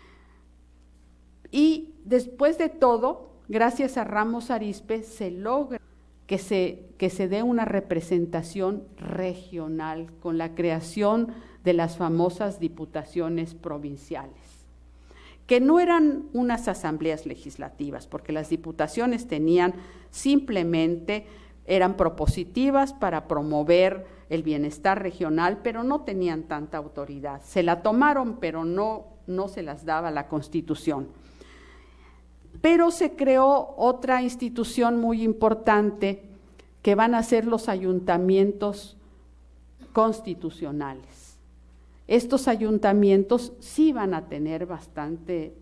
Y después de todo, gracias a Ramos Arizpe, se logra que se dé una representación regional con la creación de las famosas diputaciones provinciales, que no eran unas asambleas legislativas, porque las diputaciones eran propositivas para promover el bienestar regional, pero no tenían tanta autoridad. Se la tomaron, pero no se las daba la Constitución. Pero se creó otra institución muy importante que van a ser los ayuntamientos constitucionales. Estos ayuntamientos sí van a tener bastante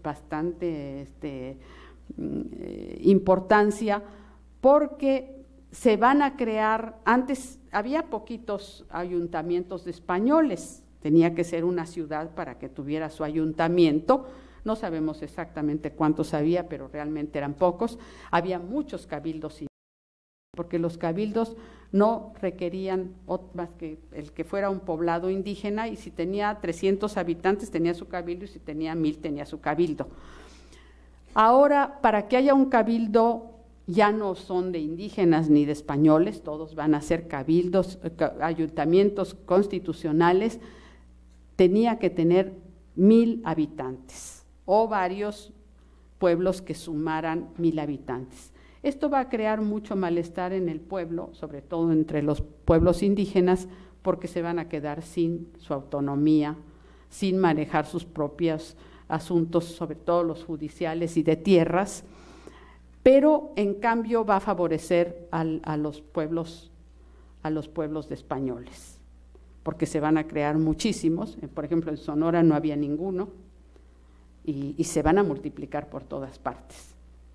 importancia porque se van a crear, antes había poquitos ayuntamientos de españoles, tenía que ser una ciudad para que tuviera su ayuntamiento. No sabemos exactamente cuántos había, pero realmente eran pocos. Había muchos cabildos, porque los cabildos no requerían más que el que fuera un poblado indígena, y si tenía 300 habitantes tenía su cabildo, y si tenía 1000 tenía su cabildo. Ahora, para que haya un cabildo, ya no son de indígenas ni de españoles, todos van a ser cabildos, ayuntamientos constitucionales, tenía que tener 1000 habitantes. O varios pueblos que sumaran 1000 habitantes. Esto va a crear mucho malestar en el pueblo, sobre todo entre los pueblos indígenas, porque se van a quedar sin su autonomía, sin manejar sus propios asuntos, sobre todo los judiciales y de tierras, pero en cambio va a favorecer a los pueblos de españoles, porque se van a crear muchísimos. Por ejemplo, en Sonora no había ninguno, y se van a multiplicar por todas partes.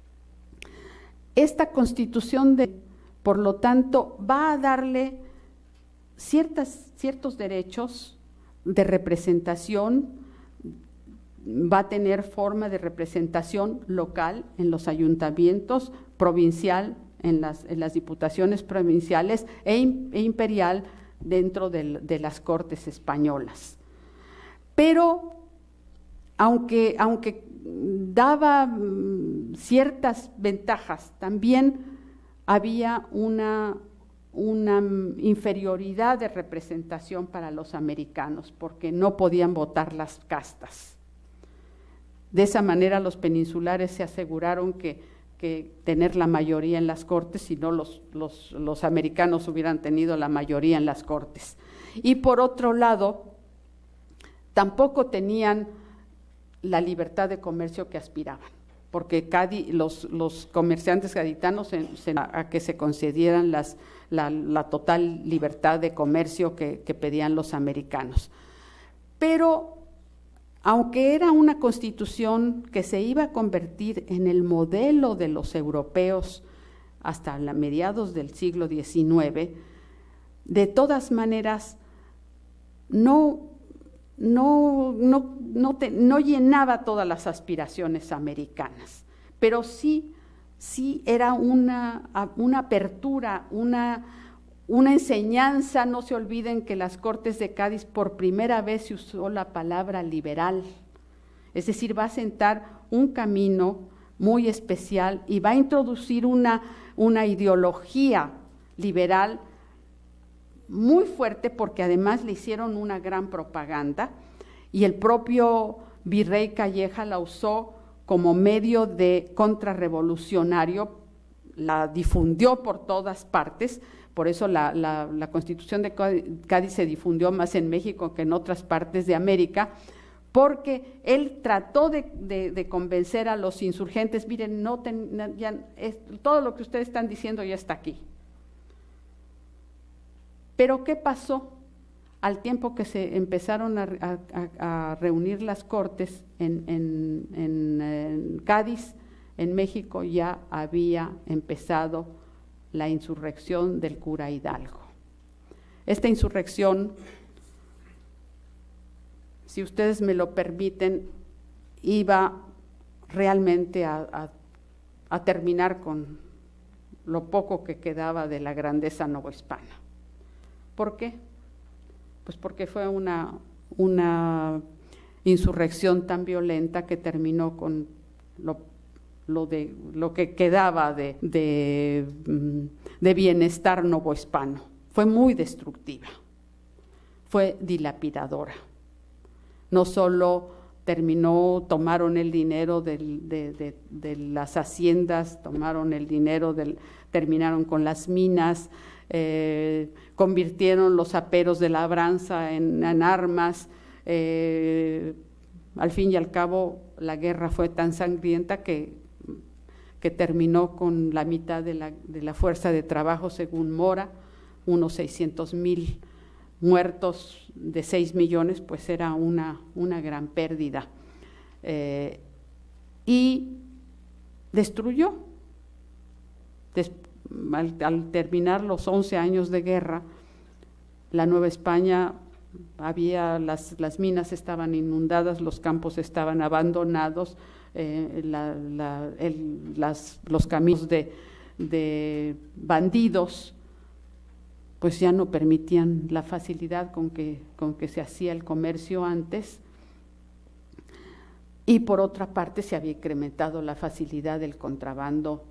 Esta Constitución, por lo tanto, va a darle ciertos derechos de representación, va a tener forma de representación local en los ayuntamientos, provincial en las diputaciones provinciales e imperial dentro de las Cortes españolas. Pero aunque daba ciertas ventajas, también había una inferioridad de representación para los americanos, porque no podían votar las castas. De esa manera los peninsulares se aseguraron que tener la mayoría en las Cortes, si no los americanos hubieran tenido la mayoría en las Cortes. Y por otro lado, tampoco tenían la libertad de comercio que aspiraban, porque los comerciantes gaditanos a que se concedieran la total libertad de comercio que pedían los americanos. Pero aunque era una constitución que se iba a convertir en el modelo de los europeos hasta mediados del siglo XIX, de todas maneras no llenaba todas las aspiraciones americanas, pero sí era una apertura, una enseñanza. No se olviden que las Cortes de Cádiz por primera vez se usó la palabra liberal, es decir, va a sentar un camino muy especial y va a introducir una ideología liberal muy fuerte, porque además le hicieron una gran propaganda y el propio virrey Calleja la usó como medio de contrarrevolucionario, la difundió por todas partes. Por eso la Constitución de Cádiz se difundió más en México que en otras partes de América, porque él trató de convencer a los insurgentes: miren, todo lo que ustedes están diciendo ya está aquí. Pero ¿qué pasó? Al tiempo que se empezaron a reunir las cortes en Cádiz, en México ya había empezado la insurrección del cura Hidalgo. Esta insurrección, si ustedes me lo permiten, iba realmente a terminar con lo poco que quedaba de la grandeza novohispana. ¿Por qué? Pues porque fue una insurrección tan violenta que terminó con lo que quedaba de bienestar novohispano. Fue muy destructiva, fue dilapidadora. No solo tomaron el dinero de las haciendas, tomaron el dinero terminaron con las minas, convirtieron los aperos de labranza en armas. Al fin y al cabo, la guerra fue tan sangrienta que terminó con la mitad de la fuerza de trabajo, según Mora, unos 600,000 muertos de 6 millones, pues era una gran pérdida. Y destruyó. Al terminar los 11 años de guerra, la Nueva España las minas estaban inundadas, los campos estaban abandonados, los caminos de bandidos pues ya no permitían la facilidad con que se hacía el comercio antes, y por otra parte se había incrementado la facilidad del contrabando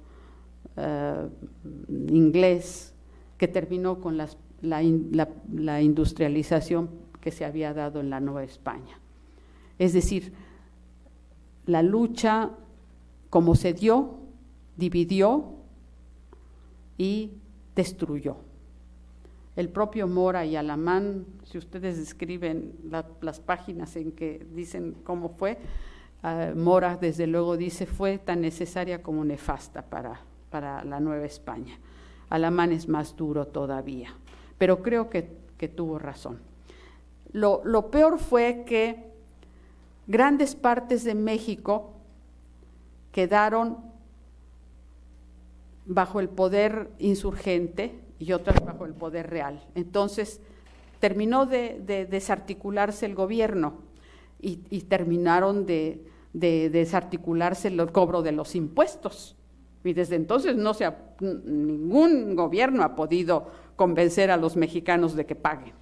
inglés, que terminó con la industrialización que se había dado en la Nueva España. Es decir, la lucha, como se dio, dividió y destruyó. El propio Mora y Alamán, si ustedes escriben las páginas en que dicen cómo fue, Mora desde luego dice: fue tan necesaria como nefasta para la Nueva España. Alamán es más duro todavía, pero creo que tuvo razón. Lo peor fue que grandes partes de México quedaron bajo el poder insurgente y otras bajo el poder real. Entonces terminó de desarticularse el gobierno y terminaron de desarticularse el cobro de los impuestos. Y desde entonces ningún gobierno ha podido convencer a los mexicanos de que paguen.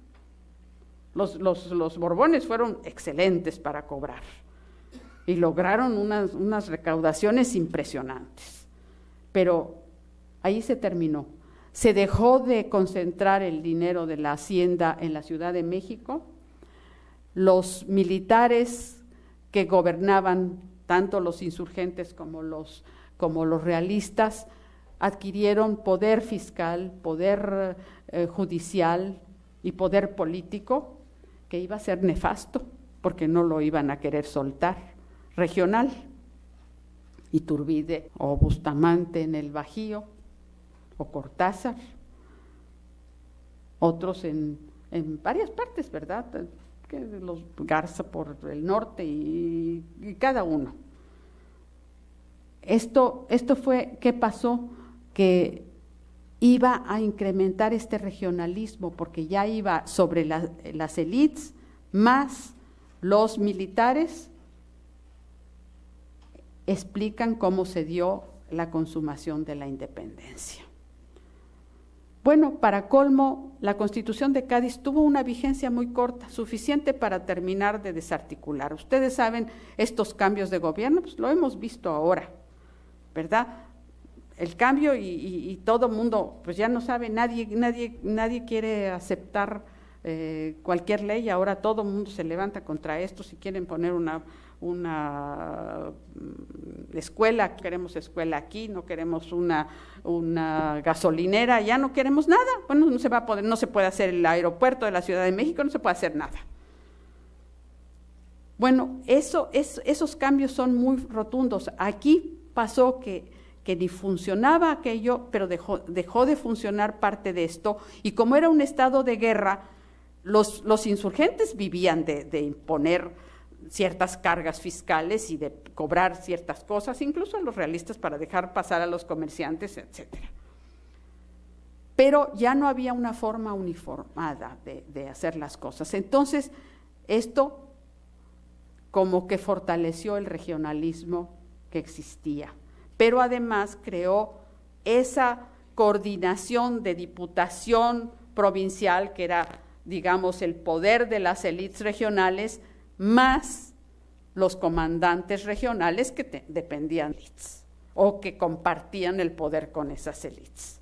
Los Borbones fueron excelentes para cobrar y lograron unas recaudaciones impresionantes, pero ahí se terminó. Se dejó de concentrar el dinero de la hacienda en la Ciudad de México. Los militares que gobernaban, tanto los insurgentes como los realistas, adquirieron poder fiscal, poder judicial y poder político, que iba a ser nefasto, porque no lo iban a querer soltar, regional. Iturbide o Bustamante en el Bajío, o Cortázar, otros en varias partes, ¿verdad? que los Garza por el norte y cada uno. Esto fue, ¿qué pasó? Que iba a incrementar este regionalismo, porque ya iba sobre las élites más los militares. Explican cómo se dio la consumación de la independencia. Bueno, para colmo, la Constitución de Cádiz tuvo una vigencia muy corta, suficiente para terminar de desarticular. Ustedes saben, estos cambios de gobierno, pues lo hemos visto ahora, ¿verdad? El cambio y todo mundo, pues ya no sabe, nadie quiere aceptar cualquier ley. Ahora todo el mundo se levanta contra esto. Si quieren poner una escuela, queremos escuela aquí, no queremos una gasolinera, ya no queremos nada. Bueno, no se va a poder, no se puede hacer el aeropuerto de la Ciudad de México, no se puede hacer nada. Bueno, esos cambios son muy rotundos. Aquí pasó que ni funcionaba aquello, pero dejó de funcionar parte de esto, y como era un estado de guerra, los insurgentes vivían de imponer ciertas cargas fiscales y de cobrar ciertas cosas, incluso a los realistas para dejar pasar a los comerciantes, etcétera. Pero ya no había una forma uniformada de hacer las cosas. Entonces, esto como que fortaleció el regionalismo que existía, pero además creó esa coordinación de diputación provincial, que era, digamos, el poder de las élites regionales, más los comandantes regionales que dependían de élites o que compartían el poder con esas élites.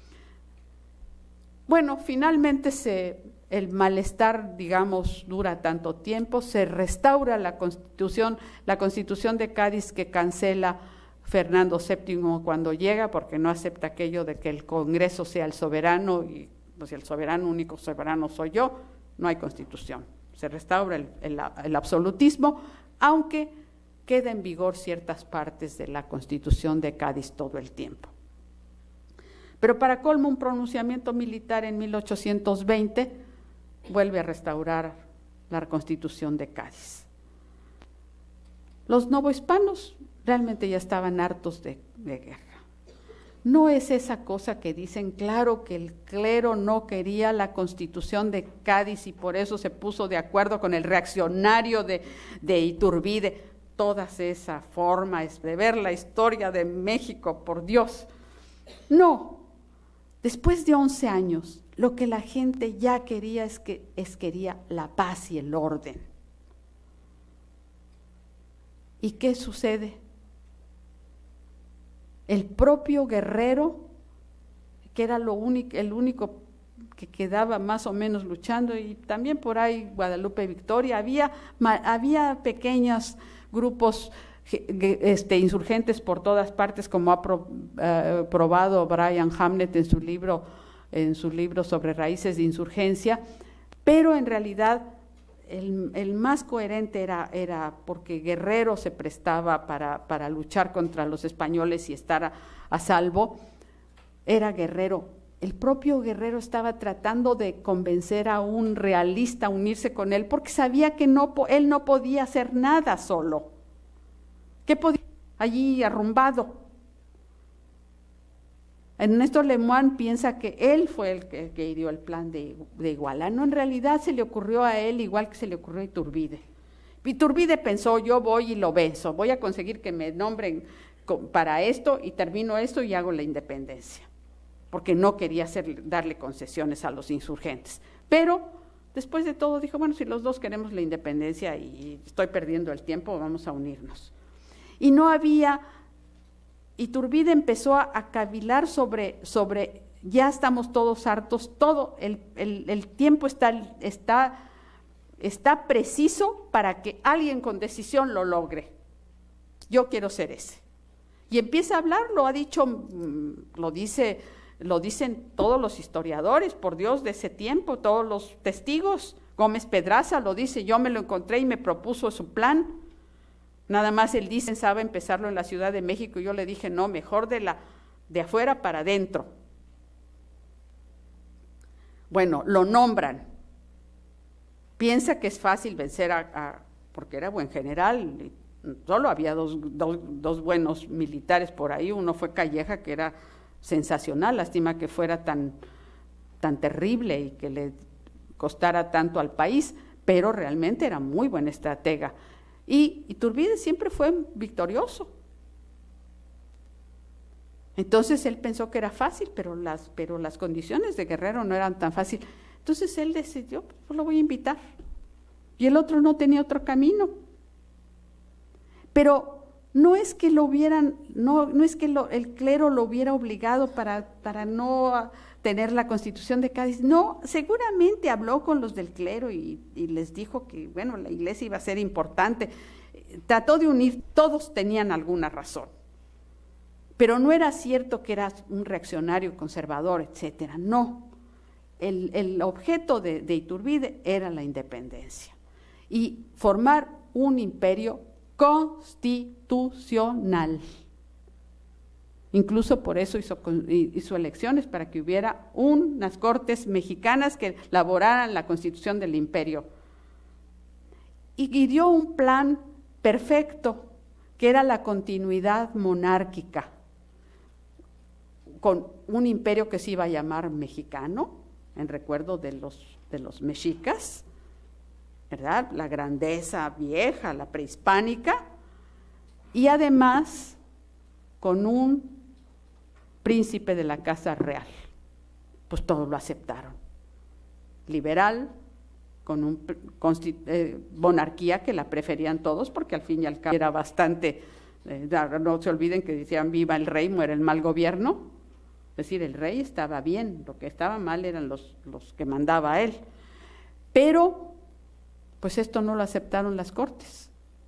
Bueno, finalmente el malestar, digamos, dura tanto tiempo, se restaura la Constitución de Cádiz, que cancela Fernando VII cuando llega, porque no acepta aquello de que el Congreso sea el soberano, y pues, si el soberano, único soberano soy yo, no hay Constitución. Se restaura el absolutismo, aunque queda en vigor ciertas partes de la Constitución de Cádiz todo el tiempo. Pero para colmo, un pronunciamiento militar en 1820 vuelve a restaurar la Constitución de Cádiz. Los novohispanos realmente ya estaban hartos de guerra. No es esa cosa que dicen, claro que el clero no quería la Constitución de Cádiz y por eso se puso de acuerdo con el reaccionario de Iturbide. Toda esa forma es de ver la historia de México, por Dios. No, después de 11 años, lo que la gente ya quería quería la paz y el orden. ¿Y qué sucede? El propio Guerrero, que era el único que quedaba más o menos luchando, y también por ahí Guadalupe Victoria, había pequeños grupos insurgentes por todas partes, como ha probado Brian Hamlet en su libro sobre raíces de insurgencia, pero en realidad el más coherente era porque Guerrero se prestaba para luchar contra los españoles y estar a salvo, era Guerrero. El propio Guerrero estaba tratando de convencer a un realista a unirse con él, porque sabía que él no podía hacer nada solo. ¿Qué podía? Allí arrumbado. Ernesto Lemoine piensa que él fue el que ideó el plan de Iguala. No, en realidad se le ocurrió a él igual que se le ocurrió a Iturbide. Iturbide pensó, yo voy y lo venzo, voy a conseguir que me nombren para esto y termino esto y hago la independencia, porque no quería darle concesiones a los insurgentes. Pero después de todo dijo, bueno, si los dos queremos la independencia y estoy perdiendo el tiempo, vamos a unirnos. Y no había... Iturbide empezó a cavilar sobre ya estamos todos hartos, todo el tiempo está preciso para que alguien con decisión lo logre. Yo quiero ser ese. Y empieza a hablar, lo dicen todos los historiadores, por Dios, de ese tiempo, todos los testigos. Gómez Pedraza lo dice, yo me lo encontré y me propuso su plan. Nada más él dice, pensaba empezarlo en la Ciudad de México, y yo le dije, no, mejor de afuera para adentro. Bueno, lo nombran. piensa que es fácil vencer porque era buen general, y solo había dos buenos militares por ahí, uno fue Calleja, que era sensacional, lástima que fuera tan terrible y que le costara tanto al país, pero realmente era muy buen estratega. Y Iturbide siempre fue victorioso. Entonces él pensó que era fácil, pero las condiciones de Guerrero no eran tan fáciles. Entonces él decidió, pues lo voy a invitar. Y el otro no tenía otro camino. Pero no es que el clero lo hubiera obligado para no tener la Constitución de Cádiz. No, seguramente habló con los del clero y les dijo que, bueno, la iglesia iba a ser importante. Trató de unir, todos tenían alguna razón. Pero no era cierto que era un reaccionario conservador, etcétera. No, el objeto de Iturbide era la independencia y formar un imperio constitucional. Incluso por eso hizo elecciones, para que hubiera unas cortes mexicanas que elaboraran la constitución del imperio. Y dio un plan perfecto, que era la continuidad monárquica, con un imperio que se iba a llamar mexicano, en recuerdo de los mexicas, ¿verdad? La grandeza vieja, la prehispánica, y además con un príncipe de la casa real. Pues todos lo aceptaron. Liberal, con monarquía, que la preferían todos, porque al fin y al cabo era bastante, no se olviden que decían viva el rey, muere el mal gobierno. Es decir, el rey estaba bien, lo que estaba mal eran los que mandaba a él. Pero, pues esto no lo aceptaron las cortes.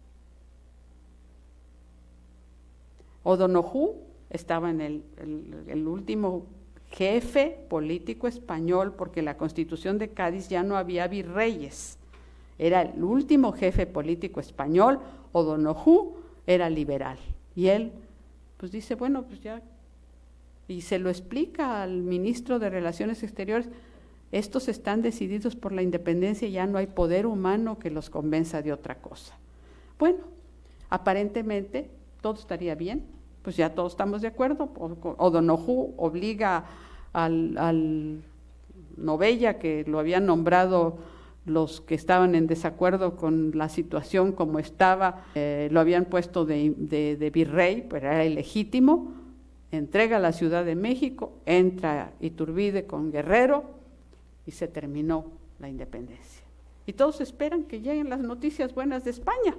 O'Donoghue estaba en el último jefe político español, porque la Constitución de Cádiz ya no había virreyes. Era el último jefe político español. O'Donoghue era liberal. Y él, pues dice, bueno, pues ya, y se lo explica al ministro de Relaciones Exteriores, estos están decididos por la independencia y ya no hay poder humano que los convenza de otra cosa. Bueno, aparentemente todo estaría bien, pues ya todos estamos de acuerdo. O'Donoghue obliga al Novella, que lo habían nombrado los que estaban en desacuerdo con la situación como estaba, lo habían puesto de virrey, pero era ilegítimo. Entrega la Ciudad de México, entra Iturbide con Guerrero y se terminó la independencia. Y todos esperan que lleguen las noticias buenas de España,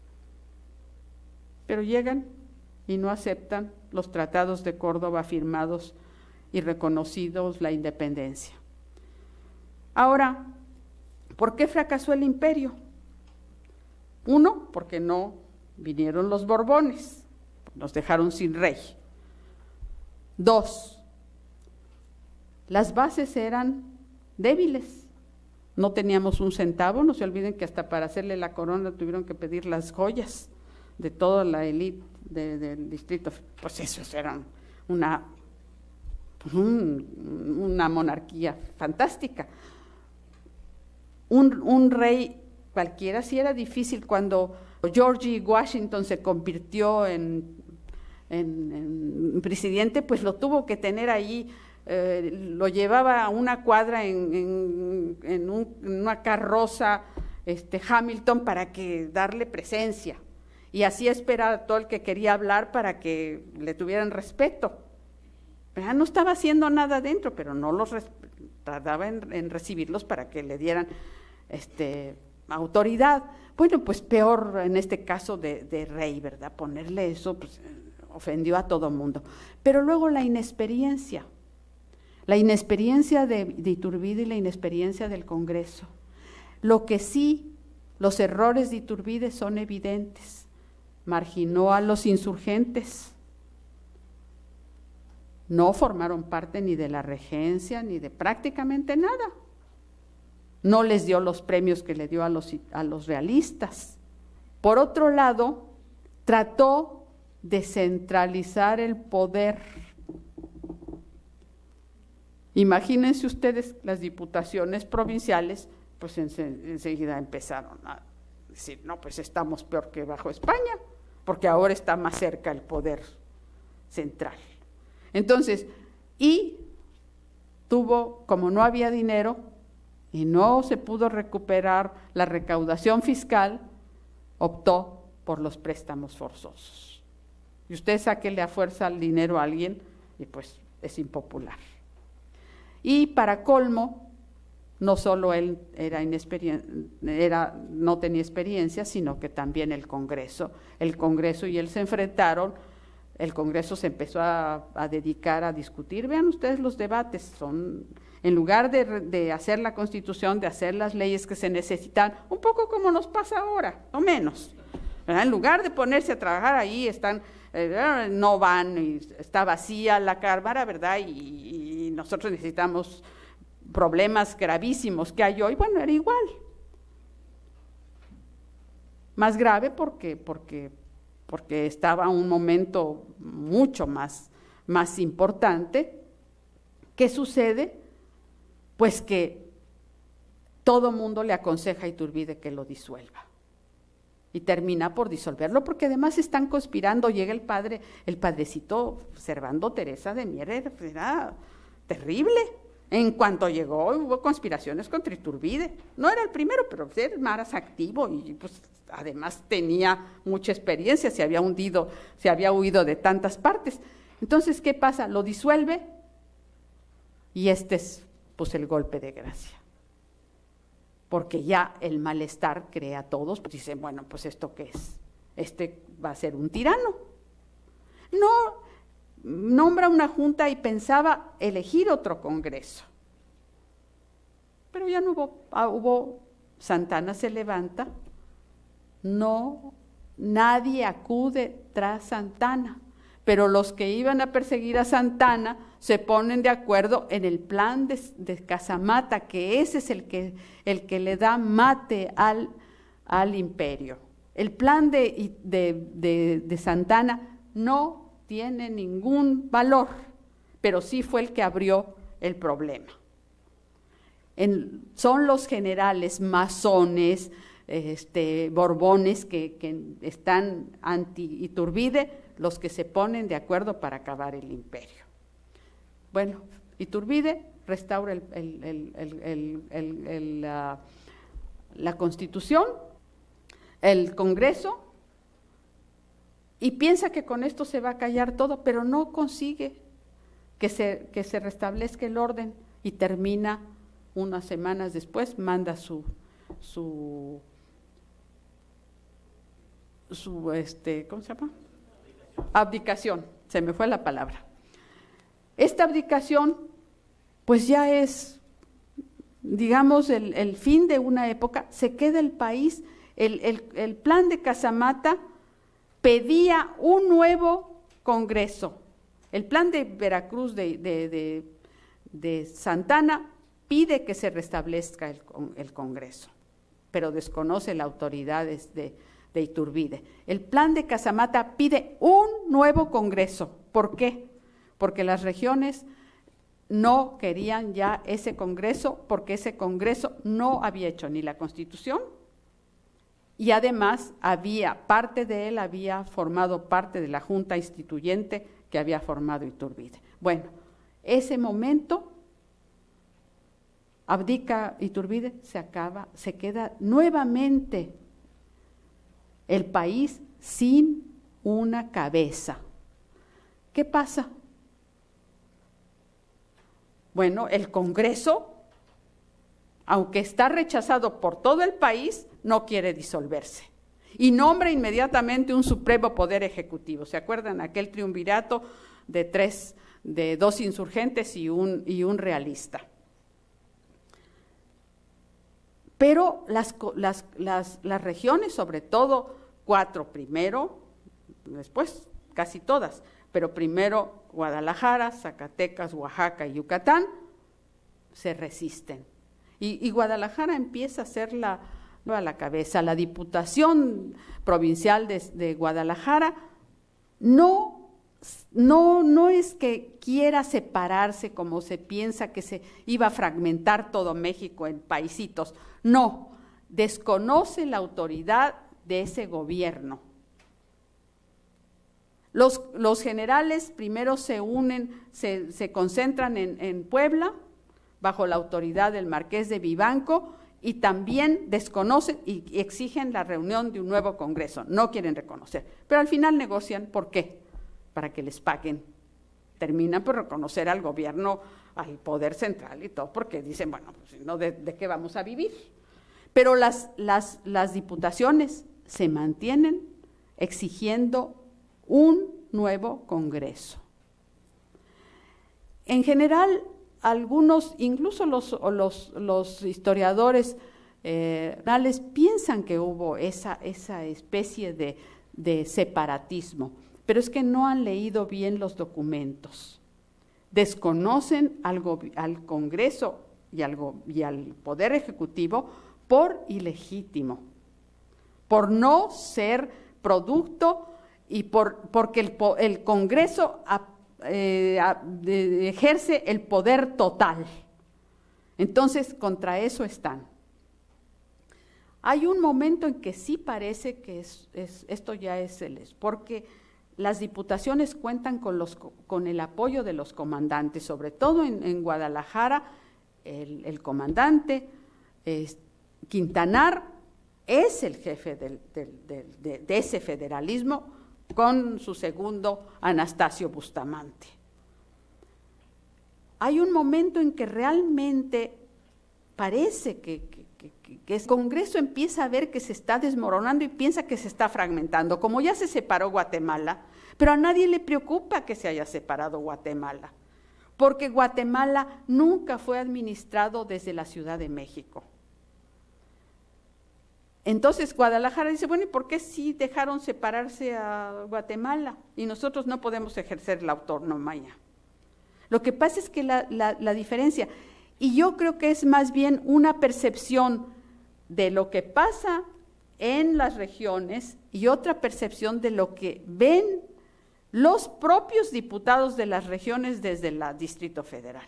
pero llegan y no aceptan los tratados de Córdoba firmados y reconocidos la independencia. Ahora, ¿por qué fracasó el imperio? Uno, porque no vinieron los Borbones, nos dejaron sin rey. Dos, las bases eran débiles, no teníamos un centavo. No se olviden que hasta para hacerle la corona tuvieron que pedir las joyas de toda la élite del distrito. Pues esos eran una monarquía fantástica. Un rey cualquiera, sí era difícil. Cuando George Washington se convirtió en presidente, pues lo tuvo que tener allí, lo llevaba a una cuadra en una carroza, Hamilton, para que darle presencia, y así esperar a todo el que quería hablar para que le tuvieran respeto. No estaba haciendo nada dentro, pero no los tardaba en recibirlos para que le dieran autoridad. Bueno, pues peor en este caso de rey, ¿verdad? Ponerle eso, pues ofendió a todo mundo. Pero luego la inexperiencia de Iturbide y la inexperiencia del Congreso. Lo que sí, los errores de Iturbide son evidentes. Marginó a los insurgentes. No formaron parte ni de la regencia, ni de prácticamente nada. No les dio los premios que le dio a los realistas. Por otro lado, trató de centralizar el poder. Imagínense ustedes las diputaciones provinciales pues enseguida empezaron a decir, no, pues estamos peor que bajo España, porque ahora está más cerca el poder central. Entonces, y tuvo, como no había dinero y no se pudo recuperar la recaudación fiscal, optó por los préstamos forzosos. Y usted sáquele a fuerza el dinero a alguien y pues es impopular. Y para colmo, no solo él no tenía experiencia, sino que también el Congreso y él se enfrentaron. El Congreso se empezó a dedicar a discutir. Vean ustedes los debates, son, en lugar de hacer la Constitución, de hacer las leyes que se necesitan, un poco como nos pasa ahora, o menos, ¿verdad? En lugar de ponerse a trabajar ahí, no van, y está vacía la Cámara, ¿verdad? Y nosotros necesitamos problemas gravísimos que hay hoy. Bueno, era igual. Más grave porque estaba un momento mucho más importante. ¿Qué sucede? Pues que todo mundo le aconseja a Iturbide que lo disuelva. Y termina por disolverlo, porque además están conspirando. Llega el padrecito Servando Teresa de Mier, era terrible. En cuanto llegó, hubo conspiraciones contra Iturbide. No era el primero, pero era más activo y pues además tenía mucha experiencia, se había huido de tantas partes. Entonces, ¿qué pasa? Lo disuelve y este es pues el golpe de gracia. Porque ya el malestar crea a todos, pues dicen, bueno, pues ¿esto qué es? Este va a ser un tirano. No, nombra una junta y pensaba elegir otro Congreso. Pero ya no hubo, Santana se levanta, nadie acude tras Santana, pero los que iban a perseguir a Santana se ponen de acuerdo en el plan de Casamata, que ese es el que le da mate al imperio. El plan de Santana no tiene ningún valor, pero sí fue el que abrió el problema. Son los generales masones, borbones que están anti-Iturbide los que se ponen de acuerdo para acabar el imperio. Bueno, Iturbide restaura la Constitución, el Congreso, y piensa que con esto se va a callar todo, pero no consigue que se restablezca el orden y termina unas semanas después, manda su ¿cómo se llama? Abdicación, se me fue la palabra. Esta abdicación, pues ya es, digamos, el fin de una época, se queda el país, el plan de Casamata pedía un nuevo Congreso. El plan de Veracruz de Santana pide que se restablezca el Congreso, pero desconoce la autoridad de Iturbide. El plan de Casamata pide un nuevo Congreso. ¿Por qué? Porque las regiones no querían ya ese Congreso, porque ese Congreso no había hecho ni la Constitución, y además parte de él había formado parte de la Junta Instituyente que había formado Iturbide. Bueno, ese momento abdica Iturbide, se queda nuevamente el país sin una cabeza. ¿Qué pasa? Bueno, el Congreso, aunque está rechazado por todo el país, no quiere disolverse y nombra inmediatamente un supremo poder ejecutivo. ¿Se acuerdan? Aquel triunvirato de dos insurgentes y un realista. Pero las regiones, sobre todo 4 primero, después casi todas, pero primero Guadalajara, Zacatecas, Oaxaca y Yucatán, se resisten. Y Guadalajara empieza a ser a la cabeza. La Diputación Provincial de Guadalajara no no es que quiera separarse como se piensa que se iba a fragmentar todo México en paisitos, no, desconoce la autoridad de ese gobierno. Los generales primero se unen, se concentran en Puebla, bajo la autoridad del Marqués de Vivanco, y también desconocen y exigen la reunión de un nuevo Congreso, no quieren reconocer, pero al final negocian. ¿Por qué? Para que les paguen. Terminan por reconocer al gobierno, al poder central y todo, porque dicen, bueno, pues, ¿no? ¿De qué vamos a vivir? Pero las diputaciones se mantienen exigiendo un nuevo Congreso. En general, algunos, incluso los historiadores piensan que hubo esa especie de separatismo, pero es que no han leído bien los documentos. Desconocen al Congreso y al Poder Ejecutivo por ilegítimo, por no ser producto y porque el Congreso ejerce el poder total. Entonces, contra eso están. Hay un momento en que sí parece que esto ya es porque las diputaciones cuentan con el apoyo de los comandantes, sobre todo en Guadalajara, el comandante Quintanar es el jefe de ese federalismo, con su segundo Anastasio Bustamante. Hay un momento en que realmente parece que el Congreso empieza a ver que se está desmoronando y piensa que se está fragmentando, como ya se separó Guatemala, pero a nadie le preocupa que se haya separado Guatemala, porque Guatemala nunca fue administrado desde la Ciudad de México. Entonces Guadalajara dice, bueno, ¿y por qué sí dejaron separarse a Guatemala y nosotros no podemos ejercer la autonomía? Lo que pasa es que la diferencia, y yo creo que es más bien una percepción de lo que pasa en las regiones y otra percepción de lo que ven los propios diputados de las regiones desde el Distrito Federal,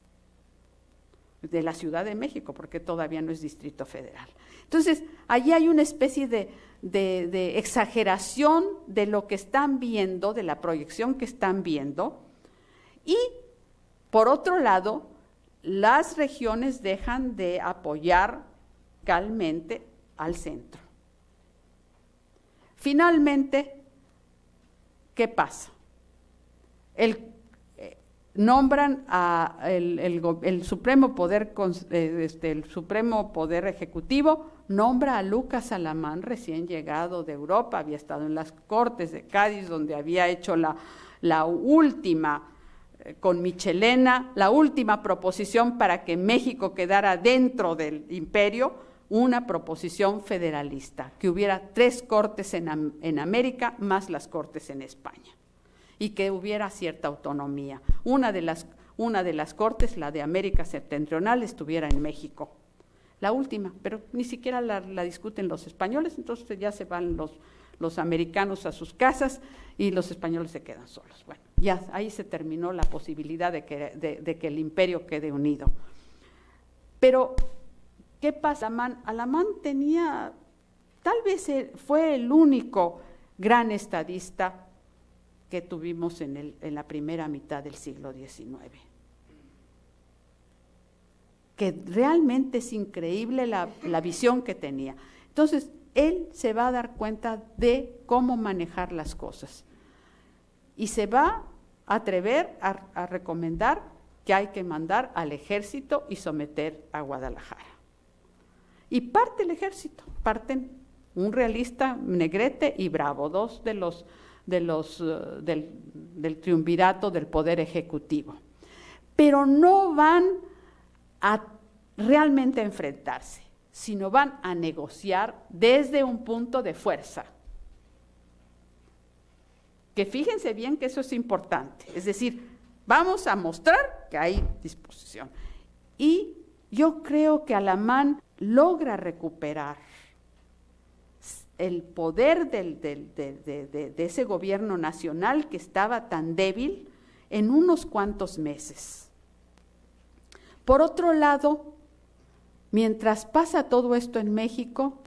de la Ciudad de México, porque todavía no es Distrito Federal. Entonces, allí hay una especie de exageración de lo que están viendo, de la proyección que están viendo, y por otro lado, las regiones dejan de apoyar calmente al centro. Finalmente, ¿qué pasa? Nombran el Supremo Poder, el Supremo Poder Ejecutivo, nombra a Lucas Alamán, recién llegado de Europa, había estado en las Cortes de Cádiz, donde había hecho la última, con Michelena, la última proposición para que México quedara dentro del imperio, una proposición federalista, que hubiera 3 cortes en América más las cortes en España, y que hubiera cierta autonomía. Una de las cortes, la de América Septentrional, estuviera en México. La última, pero ni siquiera la discuten los españoles, entonces ya se van los americanos a sus casas y los españoles se quedan solos. Bueno, ya ahí se terminó la posibilidad de que el imperio quede unido. Pero, ¿qué pasa? Alamán tenía, tal vez fue el único gran estadista que tuvimos en la primera mitad del siglo XIX. Que realmente es increíble la visión que tenía. Entonces, él se va a dar cuenta de cómo manejar las cosas y se va a atrever a recomendar que hay que mandar al ejército y someter a Guadalajara. Y parte el ejército, parten un realista, Negrete y Bravo, 2 del triunvirato del Poder Ejecutivo. Pero no van a realmente enfrentarse, sino van a negociar desde un punto de fuerza. Que fíjense bien que eso es importante, es decir, vamos a mostrar que hay disposición. Y yo creo que Alamán logra recuperar el poder de ese gobierno nacional que estaba tan débil en unos cuantos meses. Por otro lado, mientras pasa todo esto en México,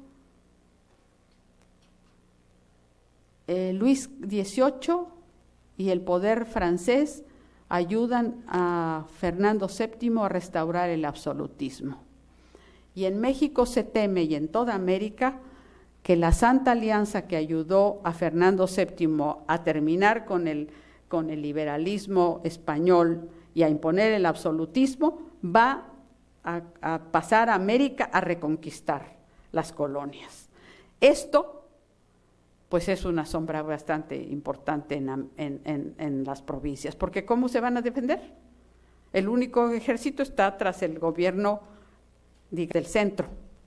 Luis XVIII y el poder francés ayudan a Fernando VII a restaurar el absolutismo. Y en México se teme, y en toda América, que la Santa Alianza que ayudó a Fernando VII a terminar con el liberalismo español y a imponer el absolutismo, va a pasar a América a reconquistar las colonias. Esto pues es una sombra bastante importante en las provincias, porque ¿cómo se van a defender? El único ejército está tras el gobierno del centro.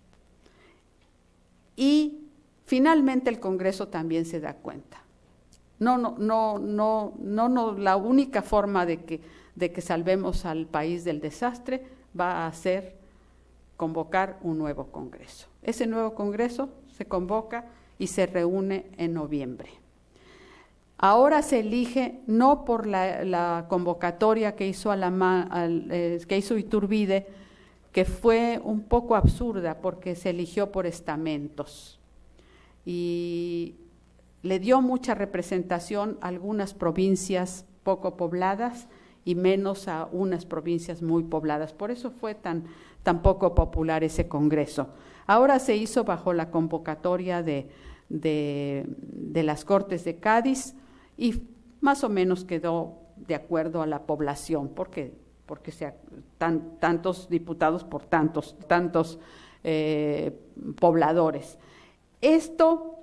Y finalmente el Congreso también se da cuenta. No, la única forma de que salvemos al país del desastre va a ser convocar un nuevo Congreso. Ese nuevo Congreso se convoca y se reúne en noviembre. Ahora se elige no por la convocatoria que hizo Iturbide, que fue un poco absurda porque se eligió por estamentos y le dio mucha representación a algunas provincias poco pobladas y menos a unas provincias muy pobladas. Por eso fue tan poco popular ese Congreso. Ahora se hizo bajo la convocatoria de las Cortes de Cádiz y más o menos quedó de acuerdo a la población, porque tantos diputados por tantos pobladores. Esto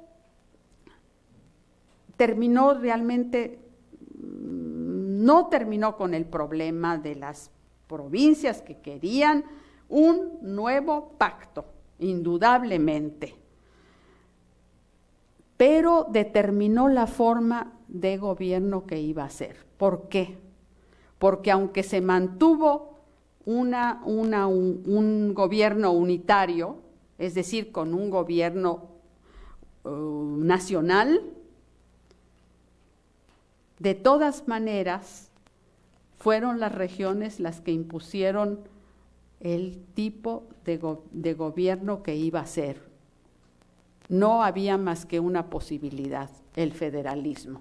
terminó realmente, no terminó con el problema de las provincias que querían un nuevo pacto, indudablemente, pero determinó la forma de gobierno que iba a ser. ¿Por qué? Porque aunque se mantuvo un gobierno unitario, es decir, con un gobierno nacional, de todas maneras fueron las regiones las que impusieron el tipo de gobierno que iba a ser. No había más que una posibilidad, el federalismo.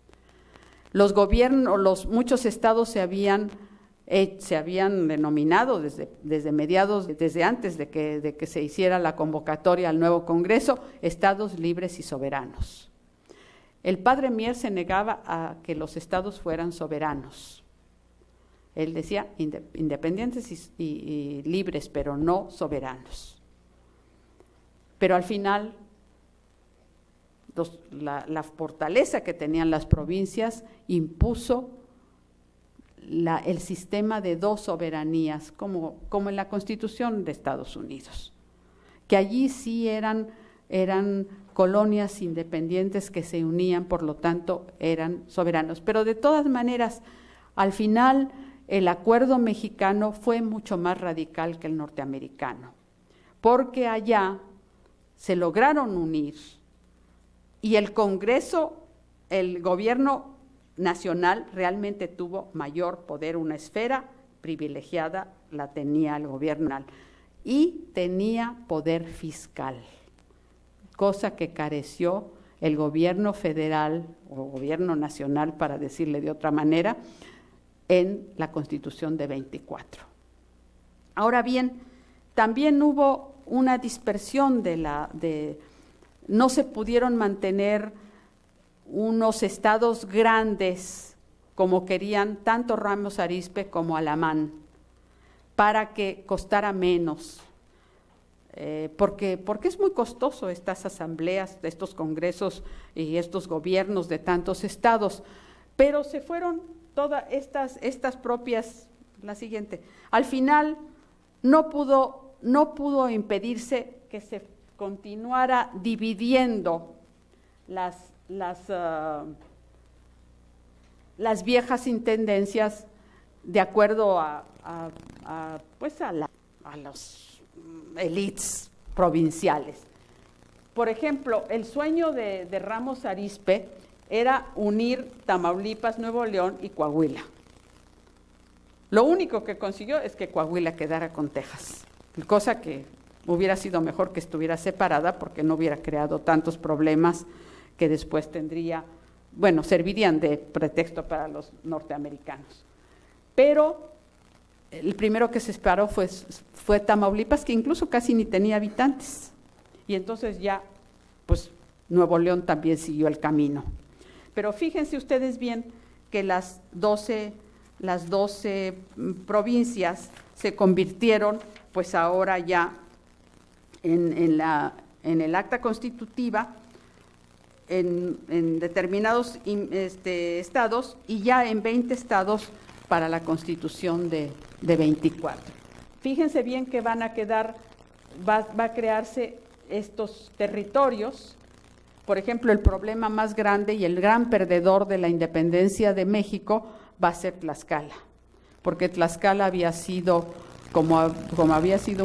Muchos estados se habían denominado desde antes de que se hiciera la convocatoria al nuevo Congreso, estados libres y soberanos. El padre Mier se negaba a que los estados fueran soberanos. Él decía independientes y libres, pero no soberanos. Pero al final, la fortaleza que tenían las provincias impuso el sistema de dos soberanías, como en la Constitución de Estados Unidos, que allí sí eran colonias independientes que se unían, por lo tanto eran soberanos. Pero de todas maneras, al final el acuerdo mexicano fue mucho más radical que el norteamericano, porque allá se lograron unir y el Congreso, el gobierno nacional realmente tuvo mayor poder, una esfera privilegiada la tenía el gobierno nacional y tenía poder fiscal, cosa que careció el gobierno federal o gobierno nacional, para decirle de otra manera, en la Constitución de 24. Ahora bien, también hubo una dispersión no se pudieron mantener unos estados grandes como querían tanto Ramos Arizpe como Alamán, para que costara menos, porque es muy costoso estas asambleas, estos congresos y estos gobiernos de tantos estados, pero se fueron todas estas propias, la siguiente, al final no pudo impedirse que se continuara dividiendo las viejas intendencias de acuerdo a las élites provinciales. por ejemplo, el sueño de Ramos Arizpe era unir Tamaulipas, Nuevo León y Coahuila. Lo único que consiguió es que Coahuila quedara con Texas, cosa que hubiera sido mejor que estuviera separada porque no hubiera creado tantos problemas que después tendría, bueno, servirían de pretexto para los norteamericanos. Pero el primero que se separó fue Tamaulipas, que incluso casi ni tenía habitantes. Y entonces ya, pues, Nuevo León también siguió el camino. Pero fíjense ustedes bien que las 12 provincias se convirtieron, pues ahora ya en el acta constitutiva, en determinados estados y ya en 20 estados para la constitución de 24. Fíjense bien que van a quedar, va a crearse estos territorios. Por ejemplo, el problema más grande y el gran perdedor de la independencia de México va a ser Tlaxcala, porque Tlaxcala había sido, como había sido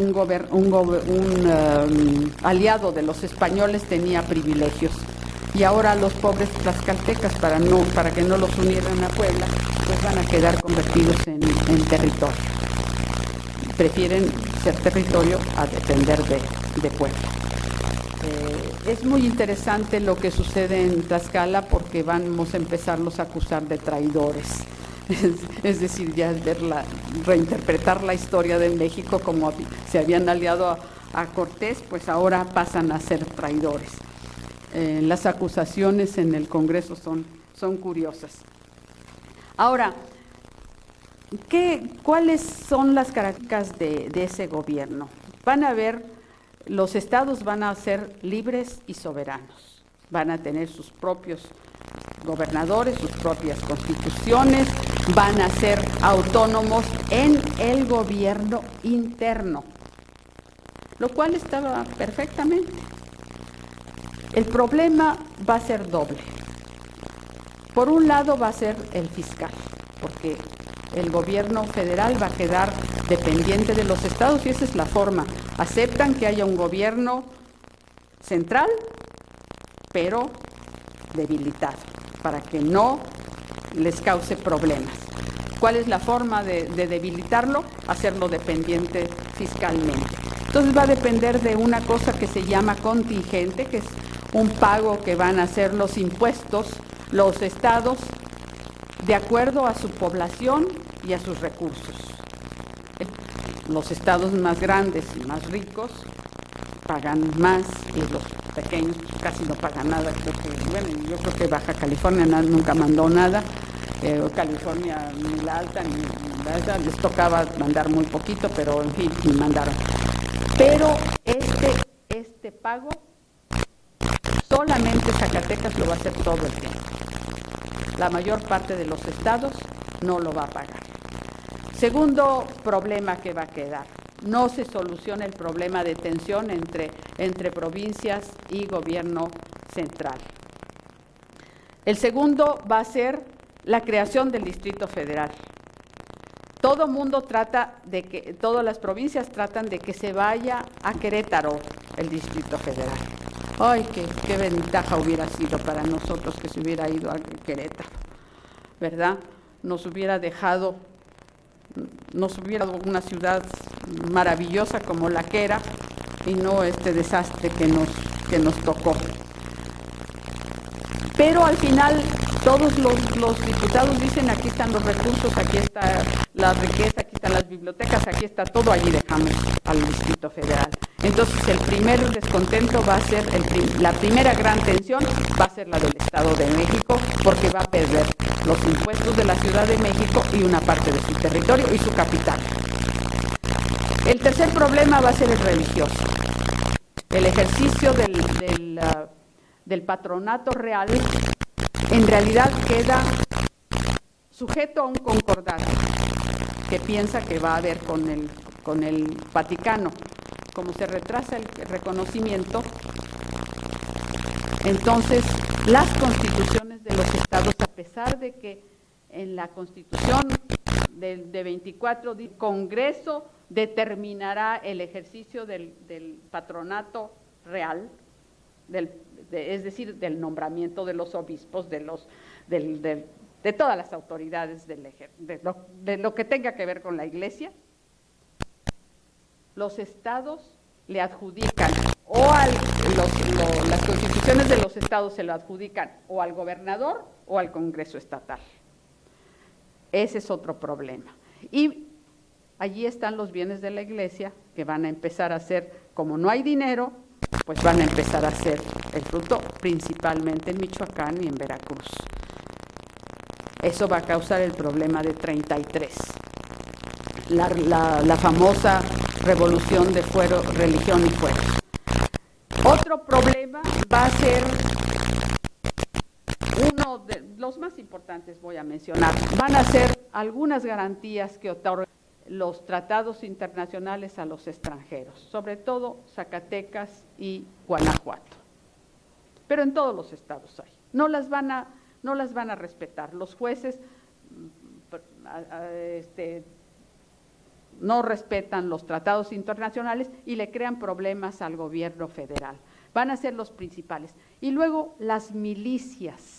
un aliado de los españoles, tenía privilegios. Y ahora los pobres tlaxcaltecas, para que no los unieran a Puebla, pues van a quedar convertidos en territorio. Prefieren ser territorio a depender de Puebla. Es muy interesante lo que sucede en Tlaxcala porque vamos a empezarlos a acusar de traidores. Es decir, ya reinterpretar la historia de México como se habían aliado a Cortés, pues ahora pasan a ser traidores. Las acusaciones en el Congreso son curiosas. Ahora, ¿cuáles son las características de ese gobierno? Los estados van a ser libres y soberanos, van a tener sus propios gobernadores, sus propias constituciones, van a ser autónomos en el gobierno interno, lo cual estaba perfectamente. El problema va a ser doble. Por un lado va a ser el fiscal, porque el gobierno federal va a quedar dependiente de los estados y esa es la forma. Aceptan que haya un gobierno central, pero debilitado, para que no les cause problemas. ¿Cuál es la forma de debilitarlo? Hacerlo dependiente fiscalmente. Entonces va a depender de una cosa que se llama contingente, que es un pago que van a hacer los impuestos, los estados, de acuerdo a su población y a sus recursos. Los estados más grandes y más ricos pagan más y los pequeños casi no pagan nada. Yo creo que Baja California nunca mandó nada, California ni la alta ni la alta, les tocaba mandar muy poquito, pero en fin, ni mandaron. Pero este pago solamente Zacatecas lo va a hacer todo el tiempo. La mayor parte de los estados no lo va a pagar. Segundo problema que va a quedar, no se soluciona el problema de tensión entre provincias y gobierno central. El segundo va a ser la creación del Distrito Federal. Todo mundo todas las provincias tratan de que se vaya a Querétaro el Distrito Federal. ¡Ay, qué ventaja hubiera sido para nosotros que se hubiera ido a Querétaro! ¿Verdad? Nos hubiera dado una ciudad maravillosa como la que era y no este desastre que nos tocó. Pero al final todos los diputados dicen: aquí están los recursos, aquí está la riqueza, aquí están las bibliotecas, aquí está todo, allí dejamos al Distrito Federal. Entonces el primer descontento va a ser, la primera gran tensión va a ser la del Estado de México, porque va a perder los impuestos de la Ciudad de México y una parte de su territorio y su capital. El tercer problema va a ser el religioso. El ejercicio del patronato real en realidad queda sujeto a un concordato que piensa que va a haber con el Vaticano. Como se retrasa el reconocimiento, entonces las constituciones de los estados, a pesar de que en la constitución de 24 el Congreso determinará el ejercicio del patronato real, es decir, del nombramiento de los obispos, de todas las autoridades de lo que tenga que ver con la Iglesia. Los estados le adjudican las constituciones de los estados se lo adjudican o al gobernador o al Congreso estatal. Ese es otro problema. Y allí están los bienes de la Iglesia que van a empezar a ser, como no hay dinero, pues van a empezar a ser el fruto principalmente en Michoacán y en Veracruz. Eso va a causar el problema de 33. La famosa revolución de fuero, religión y fuero. Otro problema va a ser uno de los más importantes, voy a mencionar. Van a ser algunas garantías que otorgan los tratados internacionales a los extranjeros, sobre todo Zacatecas y Guanajuato. Pero en todos los estados hay. No las van a respetar. Los jueces no respetan los tratados internacionales y le crean problemas al gobierno federal. Van a ser los principales. Y luego las milicias.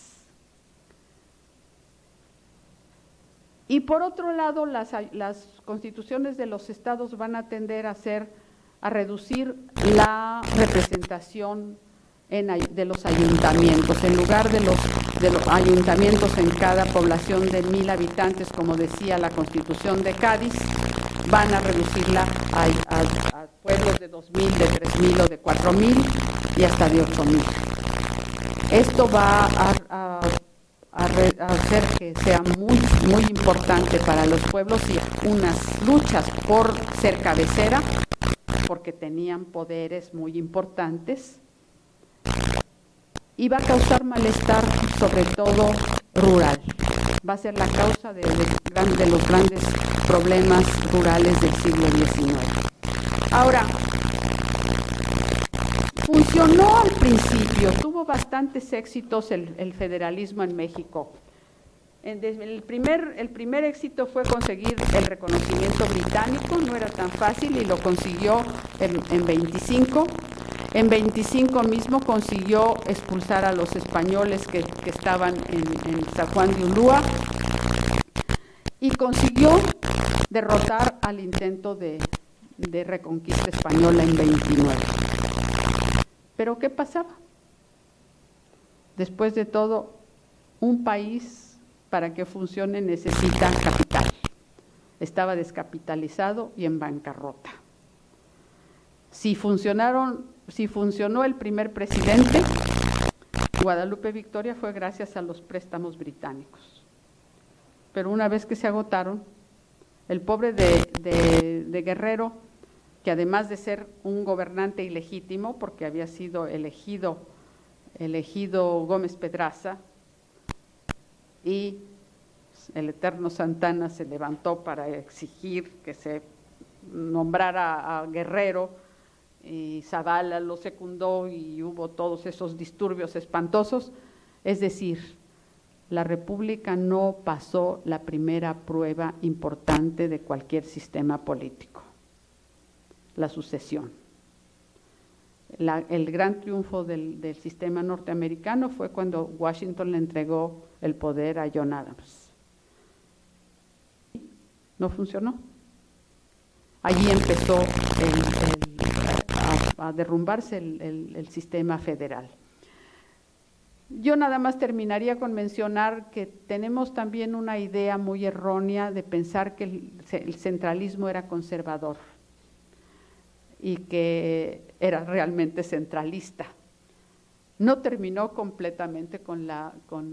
Y por otro lado, las constituciones de los estados van a tender a reducir la representación de los ayuntamientos. En lugar de los ayuntamientos en cada población de 1000 habitantes, como decía la Constitución de Cádiz, van a reducirla a pueblos de 2000, de 3000 o de 4000 y hasta de 8000. Esto va a hacer que sea muy, muy importante para los pueblos y unas luchas por ser cabecera, porque tenían poderes muy importantes, y va a causar malestar, sobre todo rural. Va a ser la causa de los grandes problemas rurales del siglo XIX. Ahora, funcionó al principio, tuvo bastantes éxitos el federalismo en México. El primer éxito fue conseguir el reconocimiento británico, no era tan fácil y lo consiguió en 25. En 25 mismo consiguió expulsar a los españoles que estaban en San Juan de Ulúa y consiguió derrotar al intento de reconquista española en 29. ¿Pero qué pasaba? Después de todo, un país para que funcione necesita capital. Estaba descapitalizado y en bancarrota. Si funcionó el primer presidente, Guadalupe Victoria, fue gracias a los préstamos británicos. Pero una vez que se agotaron, el pobre de Guerrero, que además de ser un gobernante ilegítimo, porque había sido elegido Gómez Pedraza, y el eterno Santana se levantó para exigir que se nombrara a Guerrero, y Zavala lo secundó y hubo todos esos disturbios espantosos. Es decir, la República no pasó la primera prueba importante de cualquier sistema político, la sucesión. El gran triunfo del sistema norteamericano fue cuando Washington le entregó el poder a John Adams. No funcionó. Allí empezó a derrumbarse el sistema federal. Yo nada más terminaría con mencionar que tenemos también una idea muy errónea de pensar que el centralismo era conservador y que era realmente centralista. No terminó completamente con la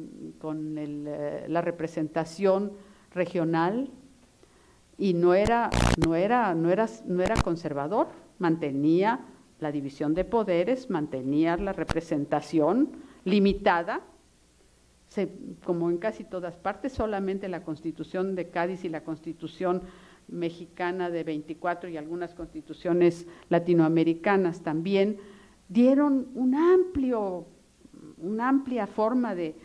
representación regional y no era conservador, mantenía la división de poderes, mantenía la representación limitada, como en casi todas partes. Solamente la Constitución de Cádiz y la Constitución mexicana de 24 y algunas constituciones latinoamericanas también dieron una amplia forma de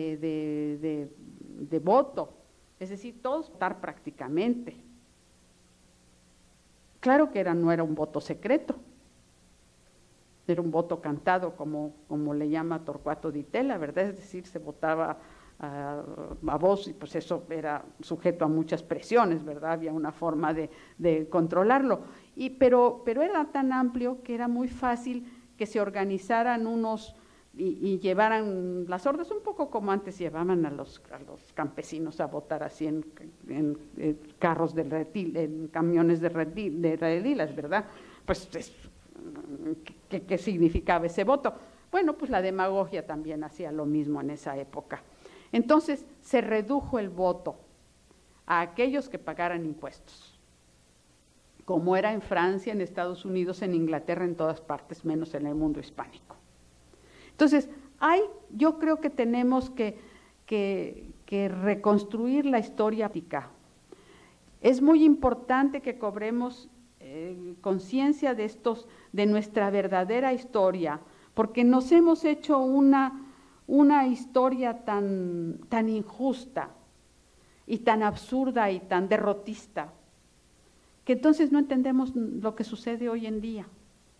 voto, es decir, todos votar prácticamente. Claro que no era un voto secreto, era un voto cantado, como le llama Torcuato Di Tella, ¿verdad? Es decir, se votaba a voz y pues eso era sujeto a muchas presiones, ¿verdad? Había una forma de controlarlo. Pero era tan amplio que era muy fácil que se organizaran unos y llevaran las hordas, un poco como antes llevaban a los campesinos a votar así en carros de redil, en camiones de redilas, ¿verdad? Pues, ¿qué significaba ese voto? Bueno, pues la demagogia también hacía lo mismo en esa época. Entonces, se redujo el voto a aquellos que pagaran impuestos, como era en Francia, en Estados Unidos, en Inglaterra, en todas partes, menos en el mundo hispánico. Entonces, yo creo que tenemos que reconstruir la historia política. Es muy importante que cobremos conciencia de nuestra verdadera historia, porque nos hemos hecho una historia tan injusta y tan absurda y tan derrotista, que entonces no entendemos lo que sucede hoy en día.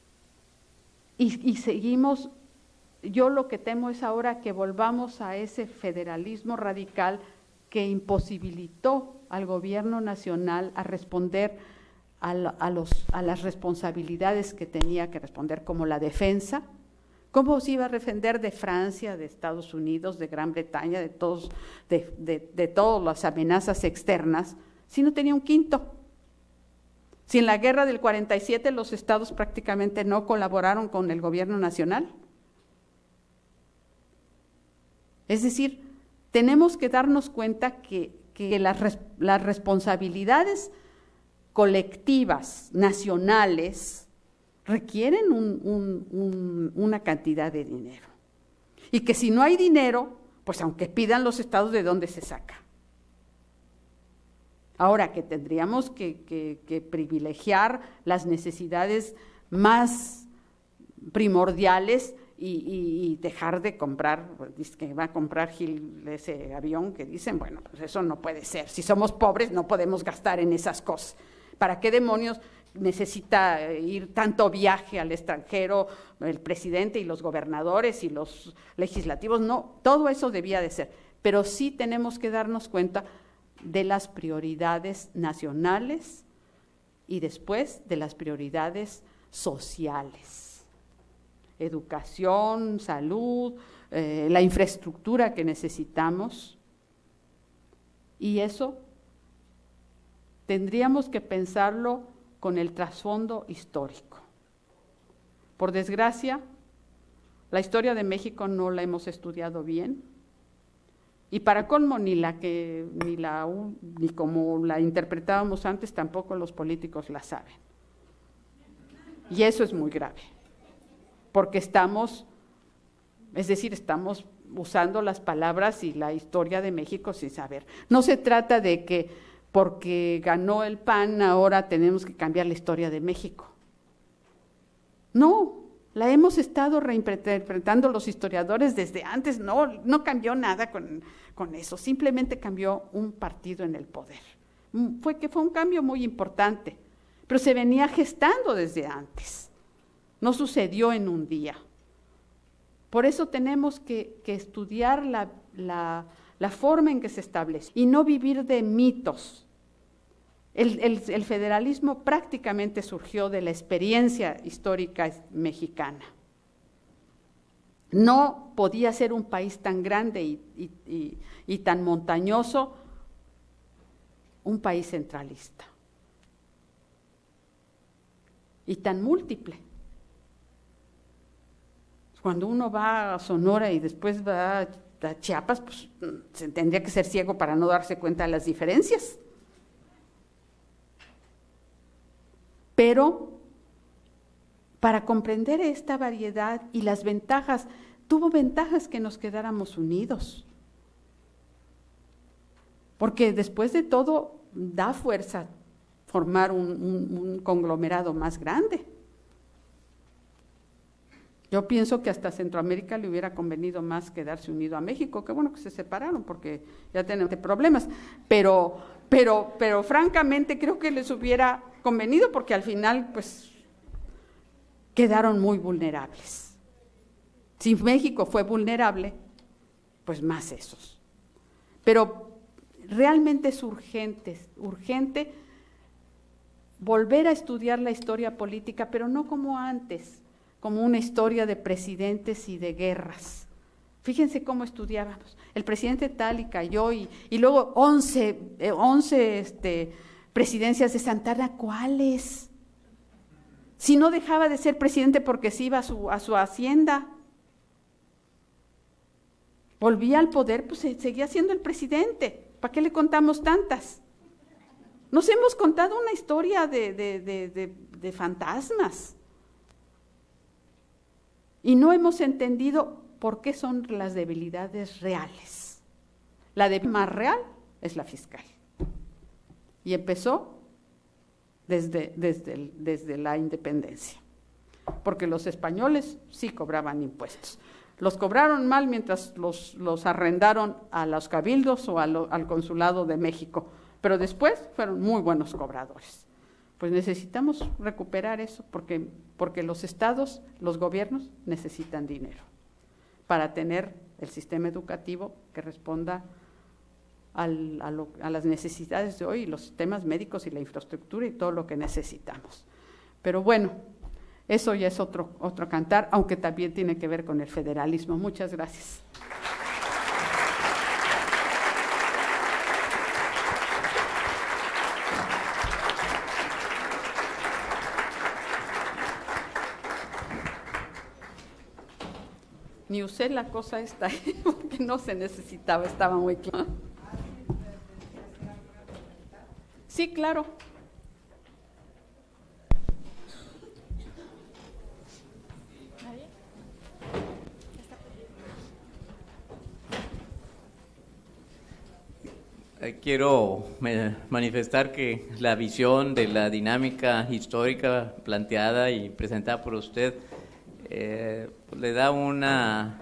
Y seguimos, yo lo que temo es ahora que volvamos a ese federalismo radical que imposibilitó al gobierno nacional a responder a las responsabilidades que tenía que responder, como la defensa. ¿Cómo se iba a defender de Francia, de Estados Unidos, de Gran Bretaña, de todas las amenazas externas, si no tenía un quinto? Si en la guerra del 47 los estados prácticamente no colaboraron con el gobierno nacional. Es decir, tenemos que darnos cuenta que las responsabilidades colectivas, nacionales, requieren una cantidad de dinero. Y que si no hay dinero, pues aunque pidan los estados, ¿de dónde se saca? Ahora que tendríamos que privilegiar las necesidades más primordiales y dejar de comprar, que va a comprar Gil ese avión, que dicen, bueno, pues eso no puede ser. Si somos pobres no podemos gastar en esas cosas. ¿Para qué demonios necesita ir tanto viaje al extranjero el presidente y los gobernadores y los legislativos? No, todo eso debía de ser. Pero sí tenemos que darnos cuenta de las prioridades nacionales y después de las prioridades sociales. Educación, salud, la infraestructura que necesitamos. Y eso tendríamos que pensarlo con el trasfondo histórico. Por desgracia, la historia de México no la hemos estudiado bien, y para colmo ni como la interpretábamos antes, tampoco los políticos la saben. Y eso es muy grave, porque estamos usando las palabras y la historia de México sin saber. No se trata de que porque ganó el PAN ahora tenemos que cambiar la historia de México. No, la hemos estado reinterpretando los historiadores desde antes, no cambió nada con eso, simplemente cambió un partido en el poder. Fue un cambio muy importante, pero se venía gestando desde antes, no sucedió en un día. Por eso tenemos que estudiar la forma en que se establece y no vivir de mitos. El federalismo prácticamente surgió de la experiencia histórica mexicana. No podía ser un país tan grande y tan montañoso, un país centralista y tan múltiple. Cuando uno va a Sonora y después va a Chiapas, pues se tendría que ser ciego para no darse cuenta de las diferencias. Pero para comprender esta variedad y las ventajas, tuvo ventajas que nos quedáramos unidos. Porque después de todo, da fuerza formar un conglomerado más grande. Yo pienso que hasta Centroamérica le hubiera convenido más quedarse unido a México. Qué bueno que se separaron porque ya tenemos problemas. Pero francamente creo que les hubiera convenido porque al final, pues, quedaron muy vulnerables. Si México fue vulnerable, pues más esos. Pero realmente es urgente volver a estudiar la historia política, pero no como antes, como una historia de presidentes y de guerras. Fíjense cómo estudiábamos. El presidente tal y cayó y luego 11 presidencias de Santana. ¿Cuáles? Si no dejaba de ser presidente porque se iba a su hacienda. Volvía al poder, pues seguía siendo el presidente. ¿Para qué le contamos tantas? Nos hemos contado una historia de fantasmas. Y no hemos entendido por qué son las debilidades reales. La debilidad más real es la fiscal. Y empezó desde la independencia. Porque los españoles sí cobraban impuestos. Los cobraron mal mientras los arrendaron a los cabildos o al consulado de México, pero después fueron muy buenos cobradores. Pues necesitamos recuperar eso porque los estados, los gobiernos necesitan dinero para tener el sistema educativo que responda a las necesidades de hoy, los sistemas médicos y la infraestructura y todo lo que necesitamos. Pero bueno, eso ya es otro cantar, aunque también tiene que ver con el federalismo. Muchas gracias. Ni usé la cosa esta, porque no se necesitaba, estaba muy claro. Sí, claro. Quiero manifestar que la visión de la dinámica histórica planteada y presentada por usted le da una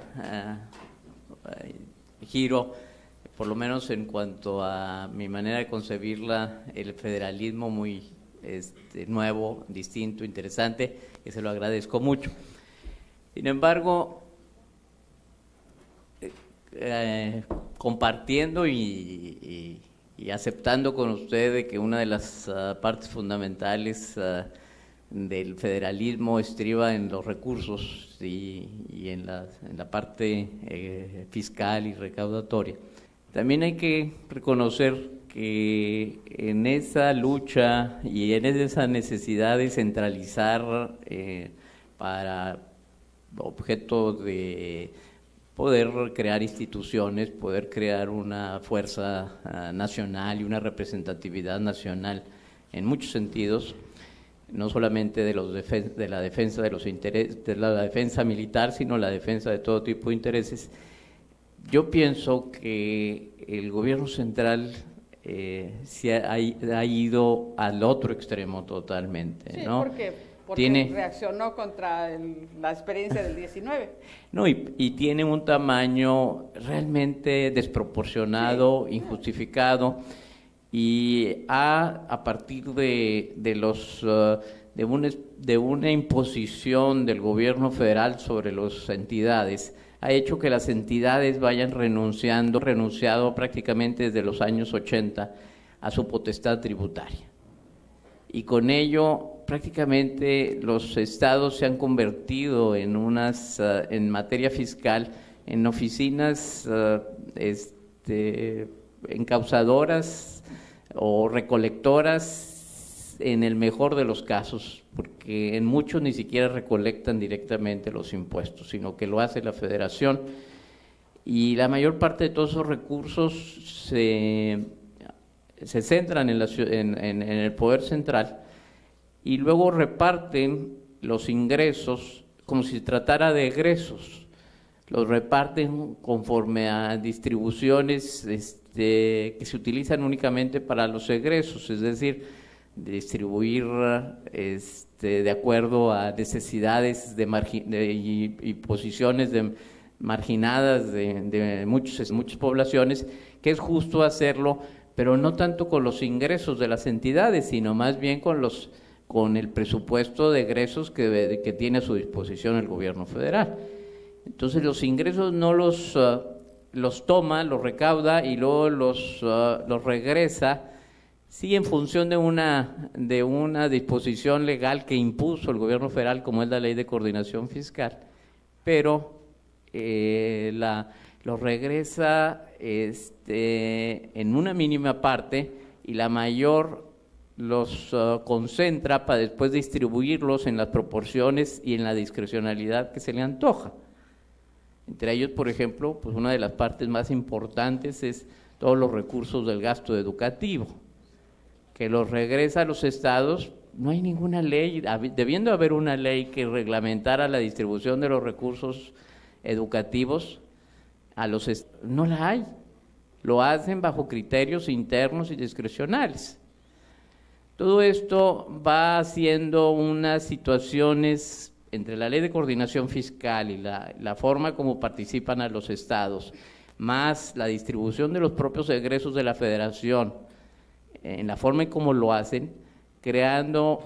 giro, por lo menos en cuanto a mi manera de concebirla, el federalismo muy nuevo, distinto, interesante, que se lo agradezco mucho. Sin embargo, compartiendo y aceptando con usted de que una de las partes fundamentales del federalismo estriba en los recursos y en la parte fiscal y recaudatoria. También hay que reconocer que en esa lucha y en esa necesidad de centralizar para objeto de poder crear instituciones, poder crear una fuerza nacional y una representatividad nacional en muchos sentidos, no solamente de la defensa de los intereses, de la defensa militar, sino la defensa de todo tipo de intereses. Yo pienso que el gobierno central se ha ido al otro extremo totalmente, sí, ¿no? Porque reaccionó contra la experiencia del 19. No, y tiene un tamaño realmente desproporcionado, sí, injustificado, y a partir de una imposición del gobierno federal sobre las entidades, ha hecho que las entidades vayan renunciado prácticamente desde los años 80 a su potestad tributaria. Y con ello prácticamente los estados se han convertido en materia fiscal, en oficinas encausadoras o recolectoras en el mejor de los casos, porque en muchos ni siquiera recolectan directamente los impuestos, sino que lo hace la federación, y la mayor parte de todos esos recursos se centran en el poder central y luego reparten los ingresos como si se tratara de egresos, los reparten conforme a distribuciones que se utilizan únicamente para los egresos, es decir, distribuir de acuerdo a necesidades y posiciones marginadas de muchas poblaciones, que es justo hacerlo, pero no tanto con los ingresos de las entidades, sino más bien con los con el presupuesto de egresos que tiene a su disposición el gobierno federal. Entonces los ingresos no los toma, los recauda y luego los regresa, sí, en función de una disposición legal que impuso el gobierno federal, como es la Ley de Coordinación Fiscal, pero los regresa en una mínima parte y la mayor los concentra para después distribuirlos en las proporciones y en la discrecionalidad que se le antoja. Entre ellos, por ejemplo, pues una de las partes más importantes es todos los recursos del gasto educativo, que los regresa a los estados. No hay ninguna ley, debiendo haber una ley que reglamentara la distribución de los recursos educativos a los estados, no la hay, lo hacen bajo criterios internos y discrecionales. Todo esto va haciendo unas situaciones entre la Ley de Coordinación Fiscal y la forma como participan a los estados, más la distribución de los propios egresos de la Federación, en la forma en cómo lo hacen, creando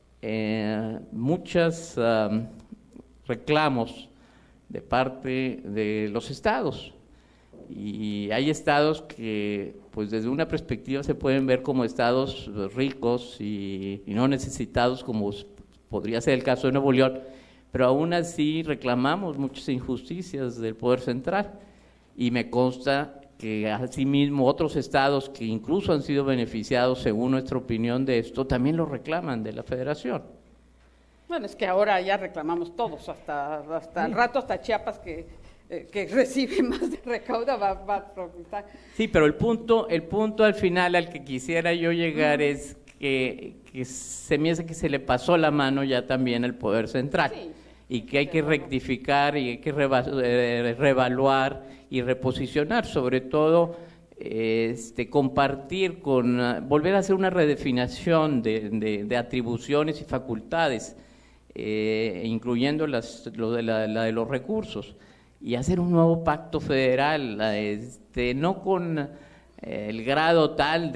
muchos reclamos de parte de los estados. Y hay estados que, pues desde una perspectiva se pueden ver como estados ricos y no necesitados, como podría ser el caso de Nuevo León, pero aún así reclamamos muchas injusticias del poder central, y me consta que asimismo otros estados que incluso han sido beneficiados, según nuestra opinión de esto, también lo reclaman de la Federación. Bueno, es que ahora ya reclamamos todos, hasta el rato, hasta Chiapas, que recibe más, recauda, va a protestar. Sí, pero el punto al final al que quisiera yo llegar es que se me hace que se le pasó la mano ya también al poder central, sí, y que hay que rectificar y hay que reevaluar y reposicionar, sobre todo compartir volver a hacer una redefinición de atribuciones y facultades, incluyendo la de los recursos, y hacer un nuevo pacto federal, no con el grado tal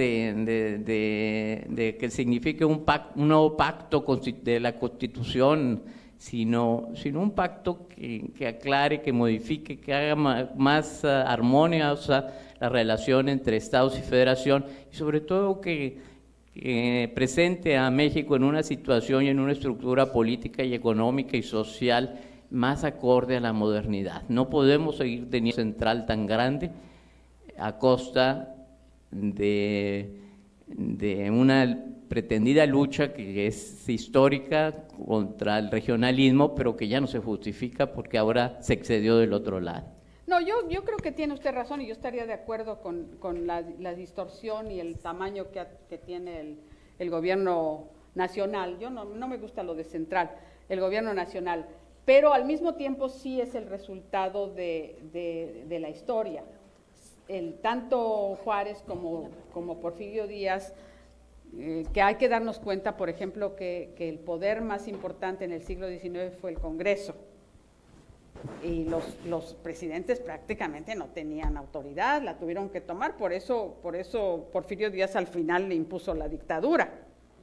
de que signifique un nuevo pacto de la Constitución, sino un pacto que aclare, que modifique, que haga más armoniosa la relación entre Estados y Federación, y sobre todo que presente a México en una situación y en una estructura política y económica y social más acorde a la modernidad. No podemos seguir teniendo un central tan grande a costa de una pretendida lucha que es histórica contra el regionalismo, pero que ya no se justifica porque ahora se excedió del otro lado. No, yo creo que tiene usted razón, y yo estaría de acuerdo con la distorsión y el tamaño que tiene el gobierno nacional. Yo no me gusta lo de central, el gobierno nacional, pero al mismo tiempo sí es el resultado de la historia. Tanto Juárez como Porfirio Díaz, que hay que darnos cuenta, por ejemplo, que el poder más importante en el siglo XIX fue el Congreso, y los presidentes prácticamente no tenían autoridad, la tuvieron que tomar, por eso Porfirio Díaz al final le impuso la dictadura,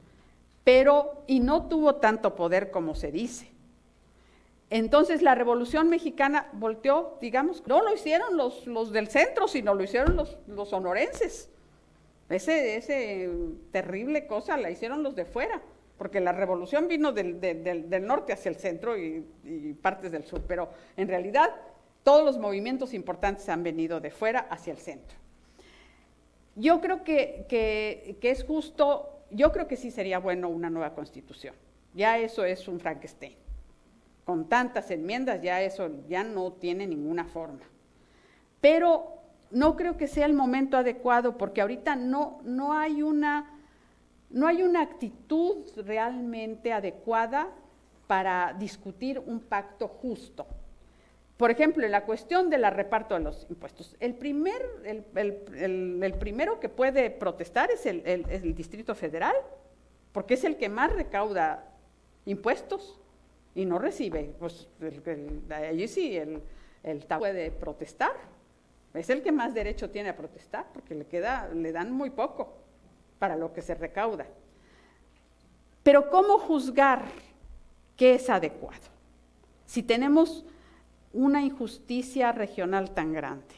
y no tuvo tanto poder como se dice. Entonces la Revolución Mexicana volteó, digamos, no lo hicieron los del centro, sino lo hicieron los sonorenses. Ese terrible cosa la hicieron los de fuera, porque la revolución vino del norte hacia el centro y partes del sur, pero en realidad todos los movimientos importantes han venido de fuera hacia el centro. Yo creo que es justo, yo creo que sí sería bueno una nueva constitución, ya eso es un Frankenstein. Con tantas enmiendas ya eso ya no tiene ninguna forma. Pero no creo que sea el momento adecuado, porque ahorita no hay una actitud realmente adecuada para discutir un pacto justo. Por ejemplo, en la cuestión del reparto de los impuestos, el primero que puede protestar es el Distrito Federal, porque es el que más recauda impuestos y no recibe, pues allí sí el puede protestar, es el que más derecho tiene a protestar, porque le dan muy poco para lo que se recauda. Pero ¿cómo juzgar qué es adecuado? Si tenemos una injusticia regional tan grande.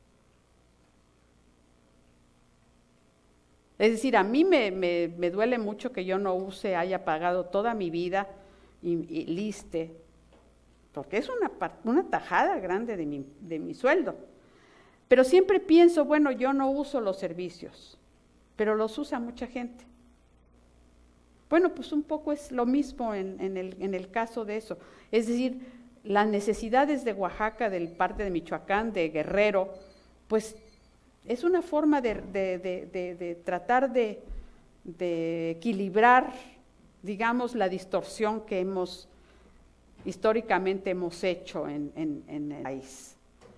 Es decir, a mí me duele mucho que yo no haya pagado toda mi vida y liste, porque es una tajada grande de mi sueldo. Pero siempre pienso, bueno, yo no uso los servicios, pero los usa mucha gente. Bueno, pues un poco es lo mismo en el caso de eso. Es decir, las necesidades de Oaxaca, del parte de Michoacán, de Guerrero, pues es una forma de tratar de equilibrar, digamos, la distorsión que históricamente hemos hecho en el país.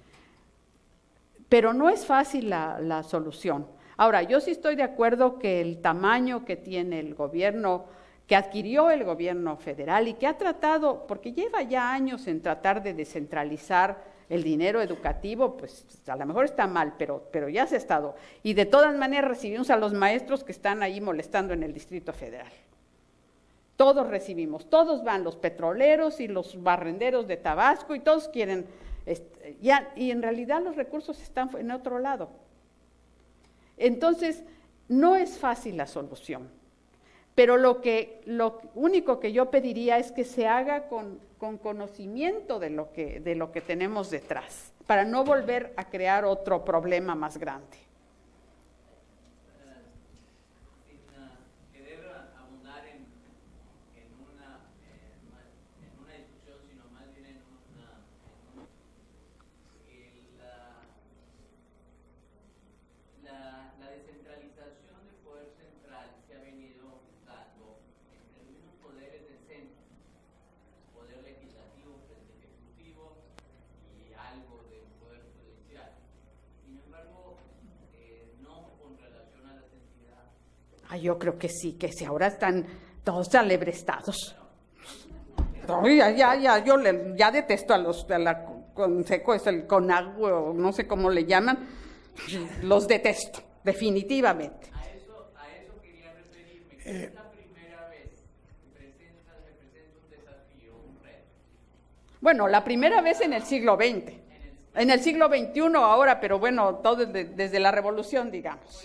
Pero no es fácil la solución. Ahora, yo sí estoy de acuerdo que el tamaño que tiene el gobierno, que adquirió el gobierno federal y que ha tratado, porque lleva ya años en tratar de descentralizar el dinero educativo, pues a lo mejor está mal, pero ya se ha estado. Y de todas maneras recibimos a los maestros que están ahí molestando en el Distrito Federal. Todos recibimos, todos van, los petroleros y los barrenderos de Tabasco, y todos quieren, y en realidad los recursos están en otro lado. Entonces, no es fácil la solución, pero lo único que yo pediría es que se haga con conocimiento de lo que tenemos detrás, para no volver a crear otro problema más grande. Yo creo que sí, ahora están todos alebrestados. Ya detesto a la Consejo, es el CONAGUA, no sé cómo le llaman, los detesto, definitivamente. A eso quería referirme, que es la primera vez que se presenta un desafío, un reto. Bueno, la primera vez en el siglo XX, en el siglo XXI ahora, pero bueno, todo desde la Revolución, digamos.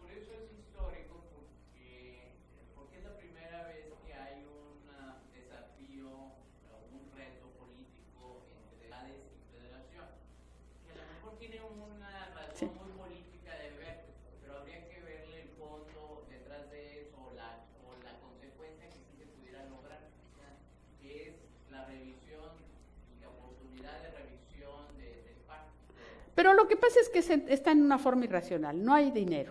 Pero lo que pasa es que está en una forma irracional, no hay dinero.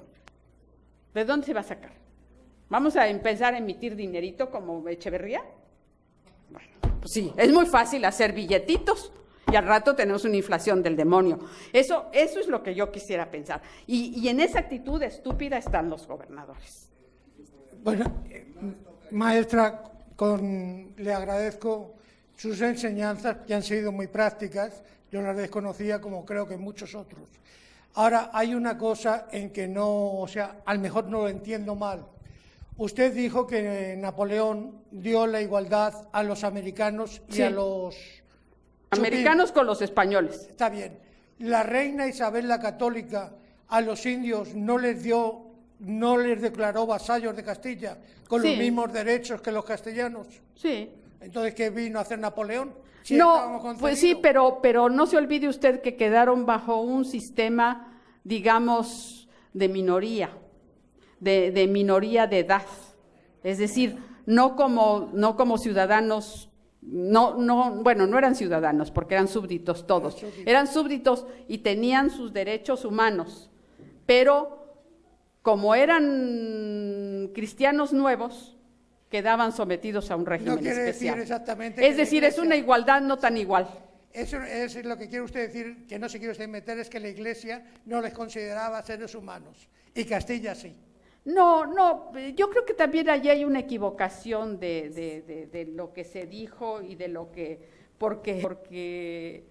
¿De dónde se va a sacar? ¿Vamos a empezar a emitir dinerito como Echeverría? Bueno, pues sí, es muy fácil hacer billetitos y al rato tenemos una inflación del demonio. Eso es lo que yo quisiera pensar. Y en esa actitud estúpida están los gobernadores. Bueno, maestra, le agradezco sus enseñanzas, que han sido muy prácticas. Yo las desconocía como creo que muchos otros. Ahora, hay una cosa en que a lo mejor no lo entiendo mal. Usted dijo que Napoleón dio la igualdad a los americanos y a los americanos con los españoles. Está bien. La reina Isabel la Católica a los indios no les declaró vasallos de Castilla con los mismos derechos que los castellanos. Sí. Entonces, ¿qué vino a hacer Napoleón? Si no, pues sí, pero no se olvide usted que quedaron bajo un sistema, digamos, de minoría, de minoría de edad. Es decir, no como ciudadanos, no eran ciudadanos porque eran súbditos todos. Eran súbditos y tenían sus derechos humanos, pero como eran cristianos nuevos, quedaban sometidos a un régimen especial. Es decir, es una igualdad no tan igual. Eso es lo que quiere usted decir, que no se quiere usted meter, es que la Iglesia no les consideraba seres humanos, y Castilla sí. No, yo creo que también allí hay una equivocación de lo que se dijo y de lo que, porque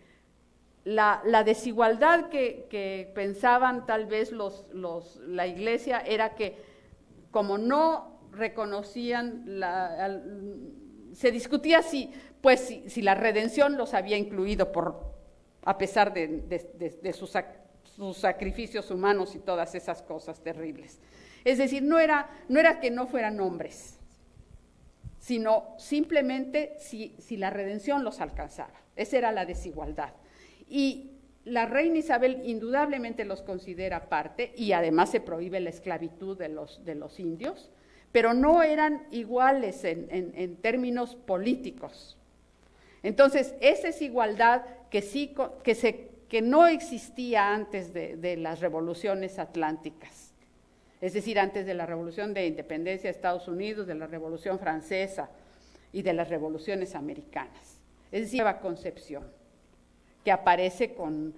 la desigualdad que pensaban tal vez la Iglesia era que como no reconocían, se discutía si la redención los había incluido a pesar de sus sacrificios humanos y todas esas cosas terribles. Es decir, no era que no fueran hombres, sino simplemente si la redención los alcanzaba. Esa era la desigualdad. Y la reina Isabel indudablemente los considera parte, y además se prohíbe la esclavitud de los indios, pero no eran iguales en términos políticos. Entonces, esa es igualdad que no existía antes de las revoluciones atlánticas, es decir, antes de la Revolución de Independencia de Estados Unidos, de la Revolución Francesa y de las revoluciones americanas. Es decir, nueva concepción que aparece con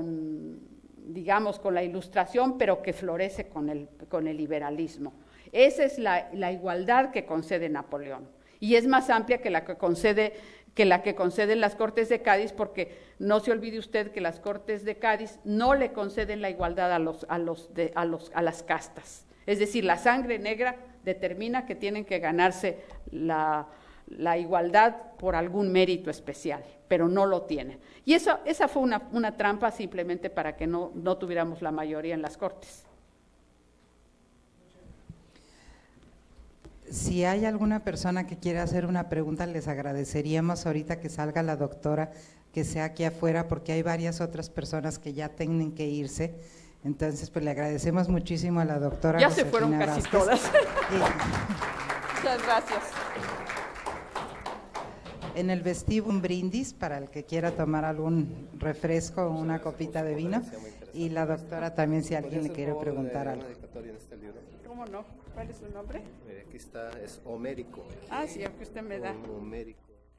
la Ilustración, pero que florece con el liberalismo. Esa es la igualdad que concede Napoleón, y es más amplia que la que conceden las Cortes de Cádiz, porque no se olvide usted que las Cortes de Cádiz no le conceden la igualdad a las castas. Es decir, la sangre negra determina que tienen que ganarse la igualdad por algún mérito especial, pero no lo tienen. Y esa fue una trampa simplemente para que no tuviéramos la mayoría en las Cortes. Si hay alguna persona que quiera hacer una pregunta, les agradeceríamos ahorita que salga la doctora, que sea aquí afuera, porque hay varias otras personas que ya tienen que irse. Entonces, pues le agradecemos muchísimo a la doctora. Ya se fueron casi todas. Muchas gracias. En el vestíbulo un brindis para el que quiera tomar algún refresco o una copita de vino, y la doctora también, si alguien le quiere preguntar algo. ¿Cómo no? ¿Cuál es su nombre? Aquí está, es Homérico. Ah, sí, el que usted me da. Homérico.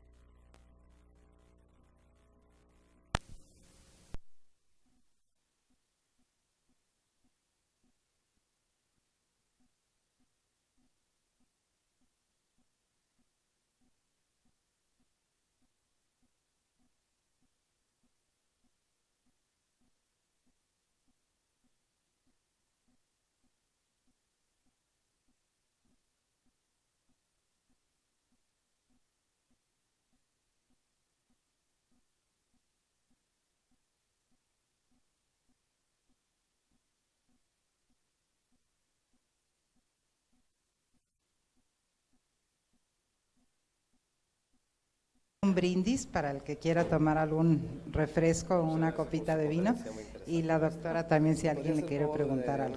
Un brindis para el que quiera tomar algún refresco o una copita de vino, y la doctora también, si alguien le quiere preguntar algo.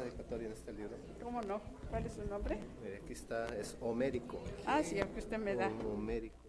¿Cómo no? ¿Cuál es su nombre? Aquí está, es Homérico. Ah, sí, el que usted me da. Homérico.